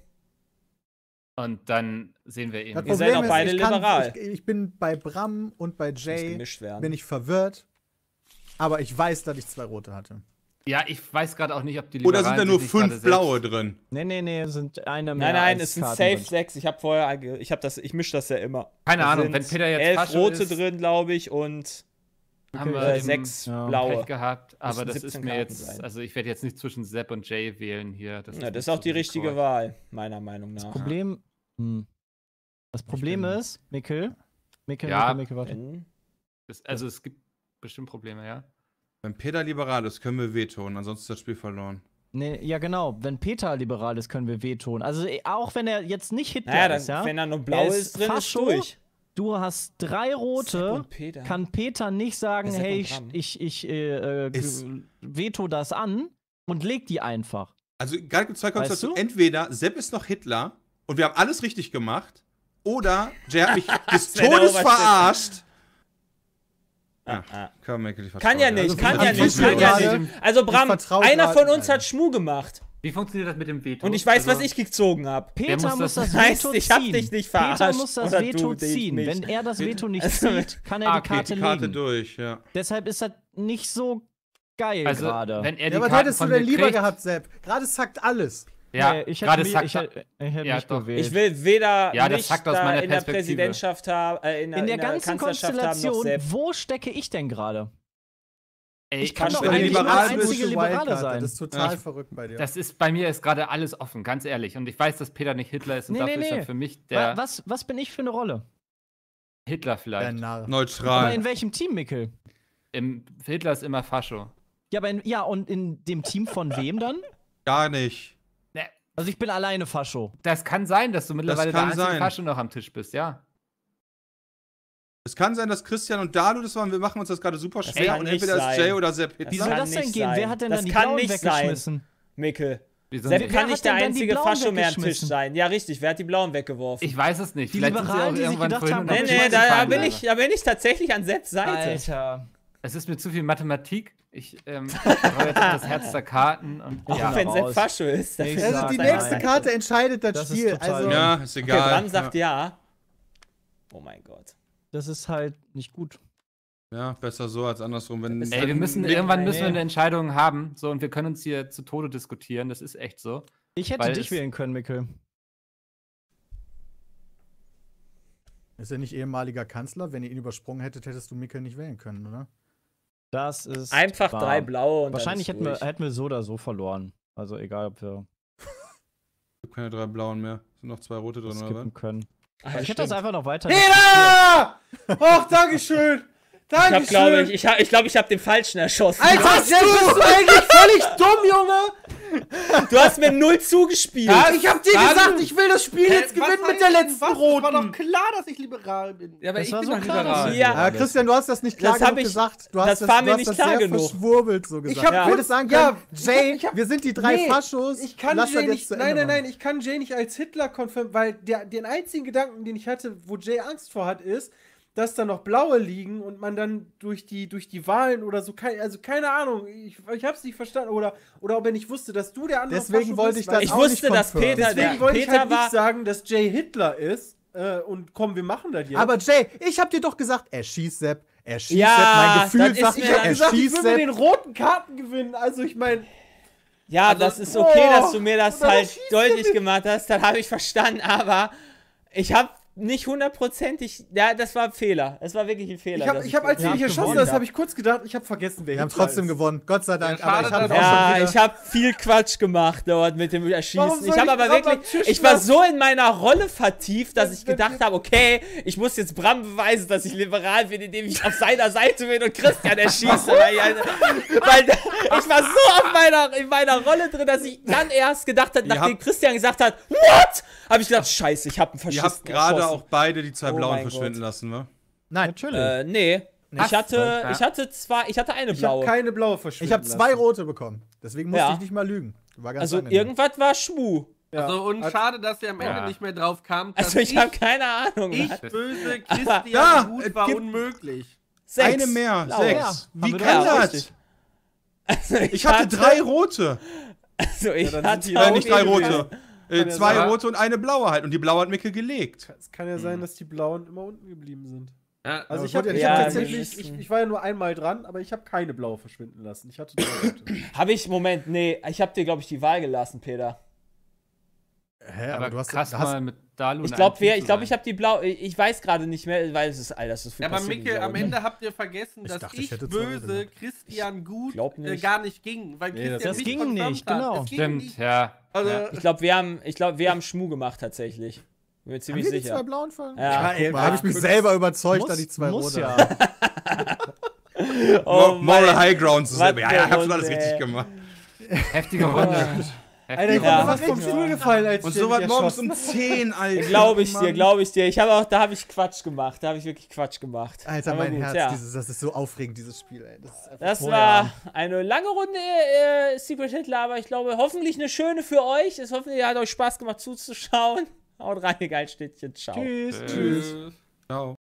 Und dann sehen wir ihn. Das Ihr seid Problem auch beide ich kann- liberal. Ich, ich bin bei Bram und bei Muss Jay gemischt werden. bin ich verwirrt. Aber ich weiß, dass ich zwei rote hatte. Ja, ich weiß gerade auch nicht, ob die Oder Liberalen sind da nur sich nicht gerade fünf selbst- blaue drin? Nee, nee, nee, sind eine mehr Nein, nein, als es sind Karten safe drin. sechs. Ich habe vorher, ange- ich habe das, ich mische das ja immer. Keine Da Ahnung, sind wenn Peter jetzt elf Fascho rote ist, drin, glaube ich, und haben äh, wir im sechs ja, blaue. Pech gehabt. Aber Müssen das ist siebzehn mir Karten jetzt, sein. also ich werde jetzt nicht zwischen Sepp und Jay wählen hier. Das Ja, das nicht ist auch so die die richtige Core. Wahl, meiner Meinung nach. Problem, hm. Das Problem bin- ist, Mikkel, Mikkel, Ja. Mikkel, Mikkel, warte. Wenn- Das, also es gibt bestimmt Probleme, ja. Wenn Peter liberal ist, können wir vetoen, ansonsten ist das Spiel verloren. Nee, ja genau, wenn Peter liberal ist, können wir wehtun. Also eh, auch wenn er jetzt nicht Hitler Naja, dann, ist, ja. wenn da nur blau Er ist, ist drin, Fascho, ist durch. Du hast drei Sepp rote, und Peter. kann Peter nicht sagen, Sepp hey, und ich, Bram. ich, ich äh, äh, Ist- veto das an und leg die einfach. Also gerade gibt es zwei Konstellationen. du? Entweder Sepp ist noch Hitler und wir haben alles richtig gemacht, oder Jay hat mich des wär der Todes Oberste. verarscht. Ah, ah. Kann, man wirklich Kann ja vertrauen, nicht, Also, kann also ja ich nicht, verstehe kann ja gerade- nicht. Also Bram, vertraue einer gerade von uns allen. hat Schmu gemacht. Wie funktioniert das mit dem Veto? Und ich weiß, Also, was ich gezogen habe. Peter muss muss das- das, Das heißt, Veto ich hab ziehen. dich nicht Peter verarscht, muss das oder Veto du dich ziehen. nicht. Wenn er das Veto nicht Also- zieht, kann er Ah, die okay, Karte Die Karte legen. durch, ja. Deshalb ist das nicht so geil Also, gerade. wenn er die Ja, was Karten hättest du von denn mir lieber kriegt, gehabt, Sepp? Gerade sagt alles. Ja, Nee, ich hätte gerade mich, sagt ich hätte, ich hätte Ja, mich doch. gewählt. Ich will weder Ja, das nicht sagt aus da meiner in der Perspektive. Präsidentschaft haben, äh, in, der, in der in der ganzen Kanzlerschaft haben noch Konstellation, Sepp. wo stecke ich denn gerade? Ey, Ich kann ganz doch Wenn du ehrlich, eigentlich liberal nur bist, einzige musst du Liberale Wildcard. sein. Das ist total Ja. verrückt bei dir. das ist bei mir ist gerade alles offen, ganz ehrlich. Und ich weiß, dass Peter nicht Hitler ist und Nee, dafür nee, ist nee. er für mich Wa- der Was, was bin ich für eine Rolle? Hitler Der vielleicht. Narr. Aber Neutral. in welchem Team, Mikkel? Im, Hitler ist immer Fascho. Ja, aber in, ja, und in dem Team von wem dann? Gar nicht. Ne, Also ich bin alleine Fascho. das kann sein, dass du mittlerweile kann der einzige sein. Fascho noch am Tisch bist, ja. Es kann sein, dass Christian und Dalu das waren. Wir machen uns das gerade super Das schwer. kann Und nicht entweder ist sein. Jay oder Sepp Das Wie Hitler. soll kann das denn nicht gehen? sein. Wer hat denn Das dann die kann Blauen nicht sein. weggeschmissen? Mikkel. Wieso Sepp nicht? Wer kann hat nicht der denn dann die einzige Blauen Fascho mehr am Tisch weggeschmissen? sein. Ja, richtig. Wer hat die Blauen weggeworfen? Ich weiß es nicht. Die Vielleicht sind sie Liberalen, auch die sich irgendwann gedacht vorhin haben, noch Nee, aber nee, ich da, weiß da, nicht, bin ich, da bin ich tatsächlich an Sepps Seite. Alter. Es ist mir zu viel Mathematik. Ich ähm, freue jetzt auf das Herz der Karten und Auch ja. wenn es ein raus. Fascho ist. Ich dafür- Also sag die nein. nächste Karte entscheidet das, Das ist Spiel. total- Also, Ja, ist Okay, egal. Bram sagt ja. ja. Oh mein Gott. Das ist halt nicht gut. ja, besser so als andersrum. Wenn, Ist Ey, wir wenn- müssen, Nee, irgendwann müssen wir nee. eine Entscheidung haben. So, und wir können uns hier zu Tode diskutieren. Das ist echt so. Ich hätte Weil dich es- wählen können, Mikkel. ist er nicht ehemaliger Kanzler? Wenn ihr ihn übersprungen hättet, hättest du Mikkel nicht wählen können, oder? Das ist. Einfach wahr. drei blaue und Wahrscheinlich dann ist hätten wir, ruhig. hätten wir so oder so verloren. Also egal, ob wir Ich hab keine drei blauen mehr. Sind noch zwei rote drin, oder was? skippen können. Ah, ich hätte das stimmt. einfach noch weiter. Peter! Och, Dankeschön! Ich hab, Dankeschön! glaube ich, ich, hab, ich, glaub, ich hab den Falschen erschossen. Alter, Jay, bist du eigentlich völlig dumm, Junge? Du hast mir null zugespielt. Ja, Ich hab dir Dann- gesagt, ich will das Spiel Hä, jetzt was gewinnen heißt mit der denn letzten was? Es roten. war doch klar, dass ich liberal bin. Ja, aber Das ich war bin so doch klar, dass liberal. du- Ja. Ah, Christian, du hast das nicht klar Das hab genug ich- gesagt. Du das hast das, war du mir hast nicht das klar sehr genug. verschwurbelt so gesagt. hab du kurz- hättest sagen ja, können, Jay, ich hab- wir sind die drei Nee, Faschos. Ich kann lass Jay das jetzt nicht, zu nein, Ende nein, nein, machen. ich kann Jay nicht als Hitler konfirmieren, weil der, den einzigen Gedanken, den ich hatte, wo Jay Angst vor hat, ist, dass da noch blaue liegen und man dann durch die, durch die Wahlen oder so, kein, also keine Ahnung, ich, ich hab's nicht verstanden, oder, oder ob er nicht wusste, dass du der andere Deswegen Fascho wollte bist, ich das weil- Ich auch wusste, nicht dass confirmed. Peter, Deswegen der wollte ich Peter halt war. nicht sagen, dass Jay Hitler ist, äh, und komm, wir machen das jetzt. Aber Jay, ich hab dir doch gesagt, er schießt Sepp, er schießt Ja, Sepp, mein das Gefühl ist sagt, mir ich hab dann- er gesagt, ich schießt will mit den Sepp. roten Karten gewinnen, also ich meine, Ja, Also, das ist okay, boah, dass du mir das und dann halt schießt er deutlich mich. gemacht hast. Dann habe ich verstanden, aber ich habe nicht hundertprozentig. Ja, das war ein Fehler. Es war wirklich ein Fehler. ich habe, dass ich hab, als Ihr du habt mich erschossen gewonnen, hast, ja. habe ich kurz gedacht, ich habe vergessen, wer Wir haben Hitler trotzdem ist. gewonnen, Gott sei Dank. Ja, aber schade, ich habe dass- auch schon Ja, wieder... ich habe viel Quatsch gemacht dort mit dem Warum Erschießen. soll Ich habe ich aber Bram am wirklich, Tisch ich war lassen? so in meiner Rolle vertieft, dass ich Wenn- wenn- gedacht habe, okay, ich muss jetzt Bram beweisen, dass ich liberal bin, indem ich auf seiner Seite bin und Christian erschieße. weil ich, weil ich war so auf meiner, in meiner Rolle drin, dass ich dann erst gedacht habe, Ihr nachdem habt- Christian gesagt hat, what? Habe ich gedacht, scheiße, ich habe einen Ihr Faschisten habt gerade erschossen. auch beide die zwei Oh blauen mein verschwinden Gott. lassen, wa? Nein, Natürlich. Äh, nee. Ich Hast hatte, du? Ja. ich hatte zwei, ich hatte eine Ich habe blaue. keine blaue verschwinden ich habe zwei lassen. rote bekommen. Deswegen musste Ja. ich nicht mal lügen. War ganz Also angenehm. irgendwas war Schmu. Ja. Also, und Hat- schade, dass ihr am Ende Ja. nicht mehr drauf kam. dass Also ich habe keine Ahnung. Ich, Mann. böse Christian Ja, Gut es war gibt- unmöglich. Sechs. Eine mehr, Blaue. sechs. Ja, Wie haben wir kann doch das? richtig. Also Ich hatte drei rote. Also ich dann hatte sind die auch Äh, nicht drei irgendwie- rote. Äh, Kann ja zwei sein. rote und eine blaue halt. Und die blaue hat Mikkel gelegt. Es kann ja sein, dass die blauen immer unten geblieben sind. Ja, Also Aber ich es wurde habe ja hab nicht tatsächlich, mindestens- ich, ich war ja nur einmal dran, aber ich habe keine blaue verschwinden lassen. Ich hatte drei rote. Habe ich, Moment, nee, ich habe dir, glaube ich, die Wahl gelassen, Peter. Hä, Aber, aber du hast, krass du hast mal mit Dalu Ich in glaube, einem Team ich zu glaube, sein. ich habe die blau, ich weiß gerade nicht mehr, weil es ist, Alter, das ist viel Ja, aber passiert in Mikkel, dieser am Runde. Ende habt ihr vergessen, Ich dass dachte, ich ich hätte zwei rote böse gehabt. Christian Gut glaub äh, nicht. gar nicht ging, weil Nee, das- Christian das mich ging confirmed nicht, hat. genau. Es ging Stimmt, nicht. ja. Also, ja. Ich glaube, wir haben, ich glaube, wir haben Schmu gemacht tatsächlich. Bin mir haben ziemlich wir die zwei sicher. blauen von? Ja, Guck mal, habe ich mich selber überzeugt, dass die zwei muss rote ja. Oh, Moral Mann. High Ground zu Was selber. Ja, ja, ich hab schon eine alles Runde, richtig ey. gemacht. Heftige Runde. Alter, ich Ja. bin fast vom Stuhl gefallen, als Und ich so was dich morgens erschossen um zehn, Alter. Glaube ich dir, Mann. glaube ich dir. Ich habe auch, da habe ich Quatsch gemacht. Da habe ich wirklich Quatsch gemacht. Alter, Aber mein gut, Herz, ja. dieses, das ist so aufregend, dieses Spiel, ey. Das ist einfach Das Oh, war ja. eine lange Runde äh, Secret Hitler, aber ich glaube, hoffentlich eine schöne für euch. Es hoffentlich hat euch Spaß gemacht zuzuschauen. Haut rein, geil Städtchen. Ciao. Tschüss. Tschüss. Ciao.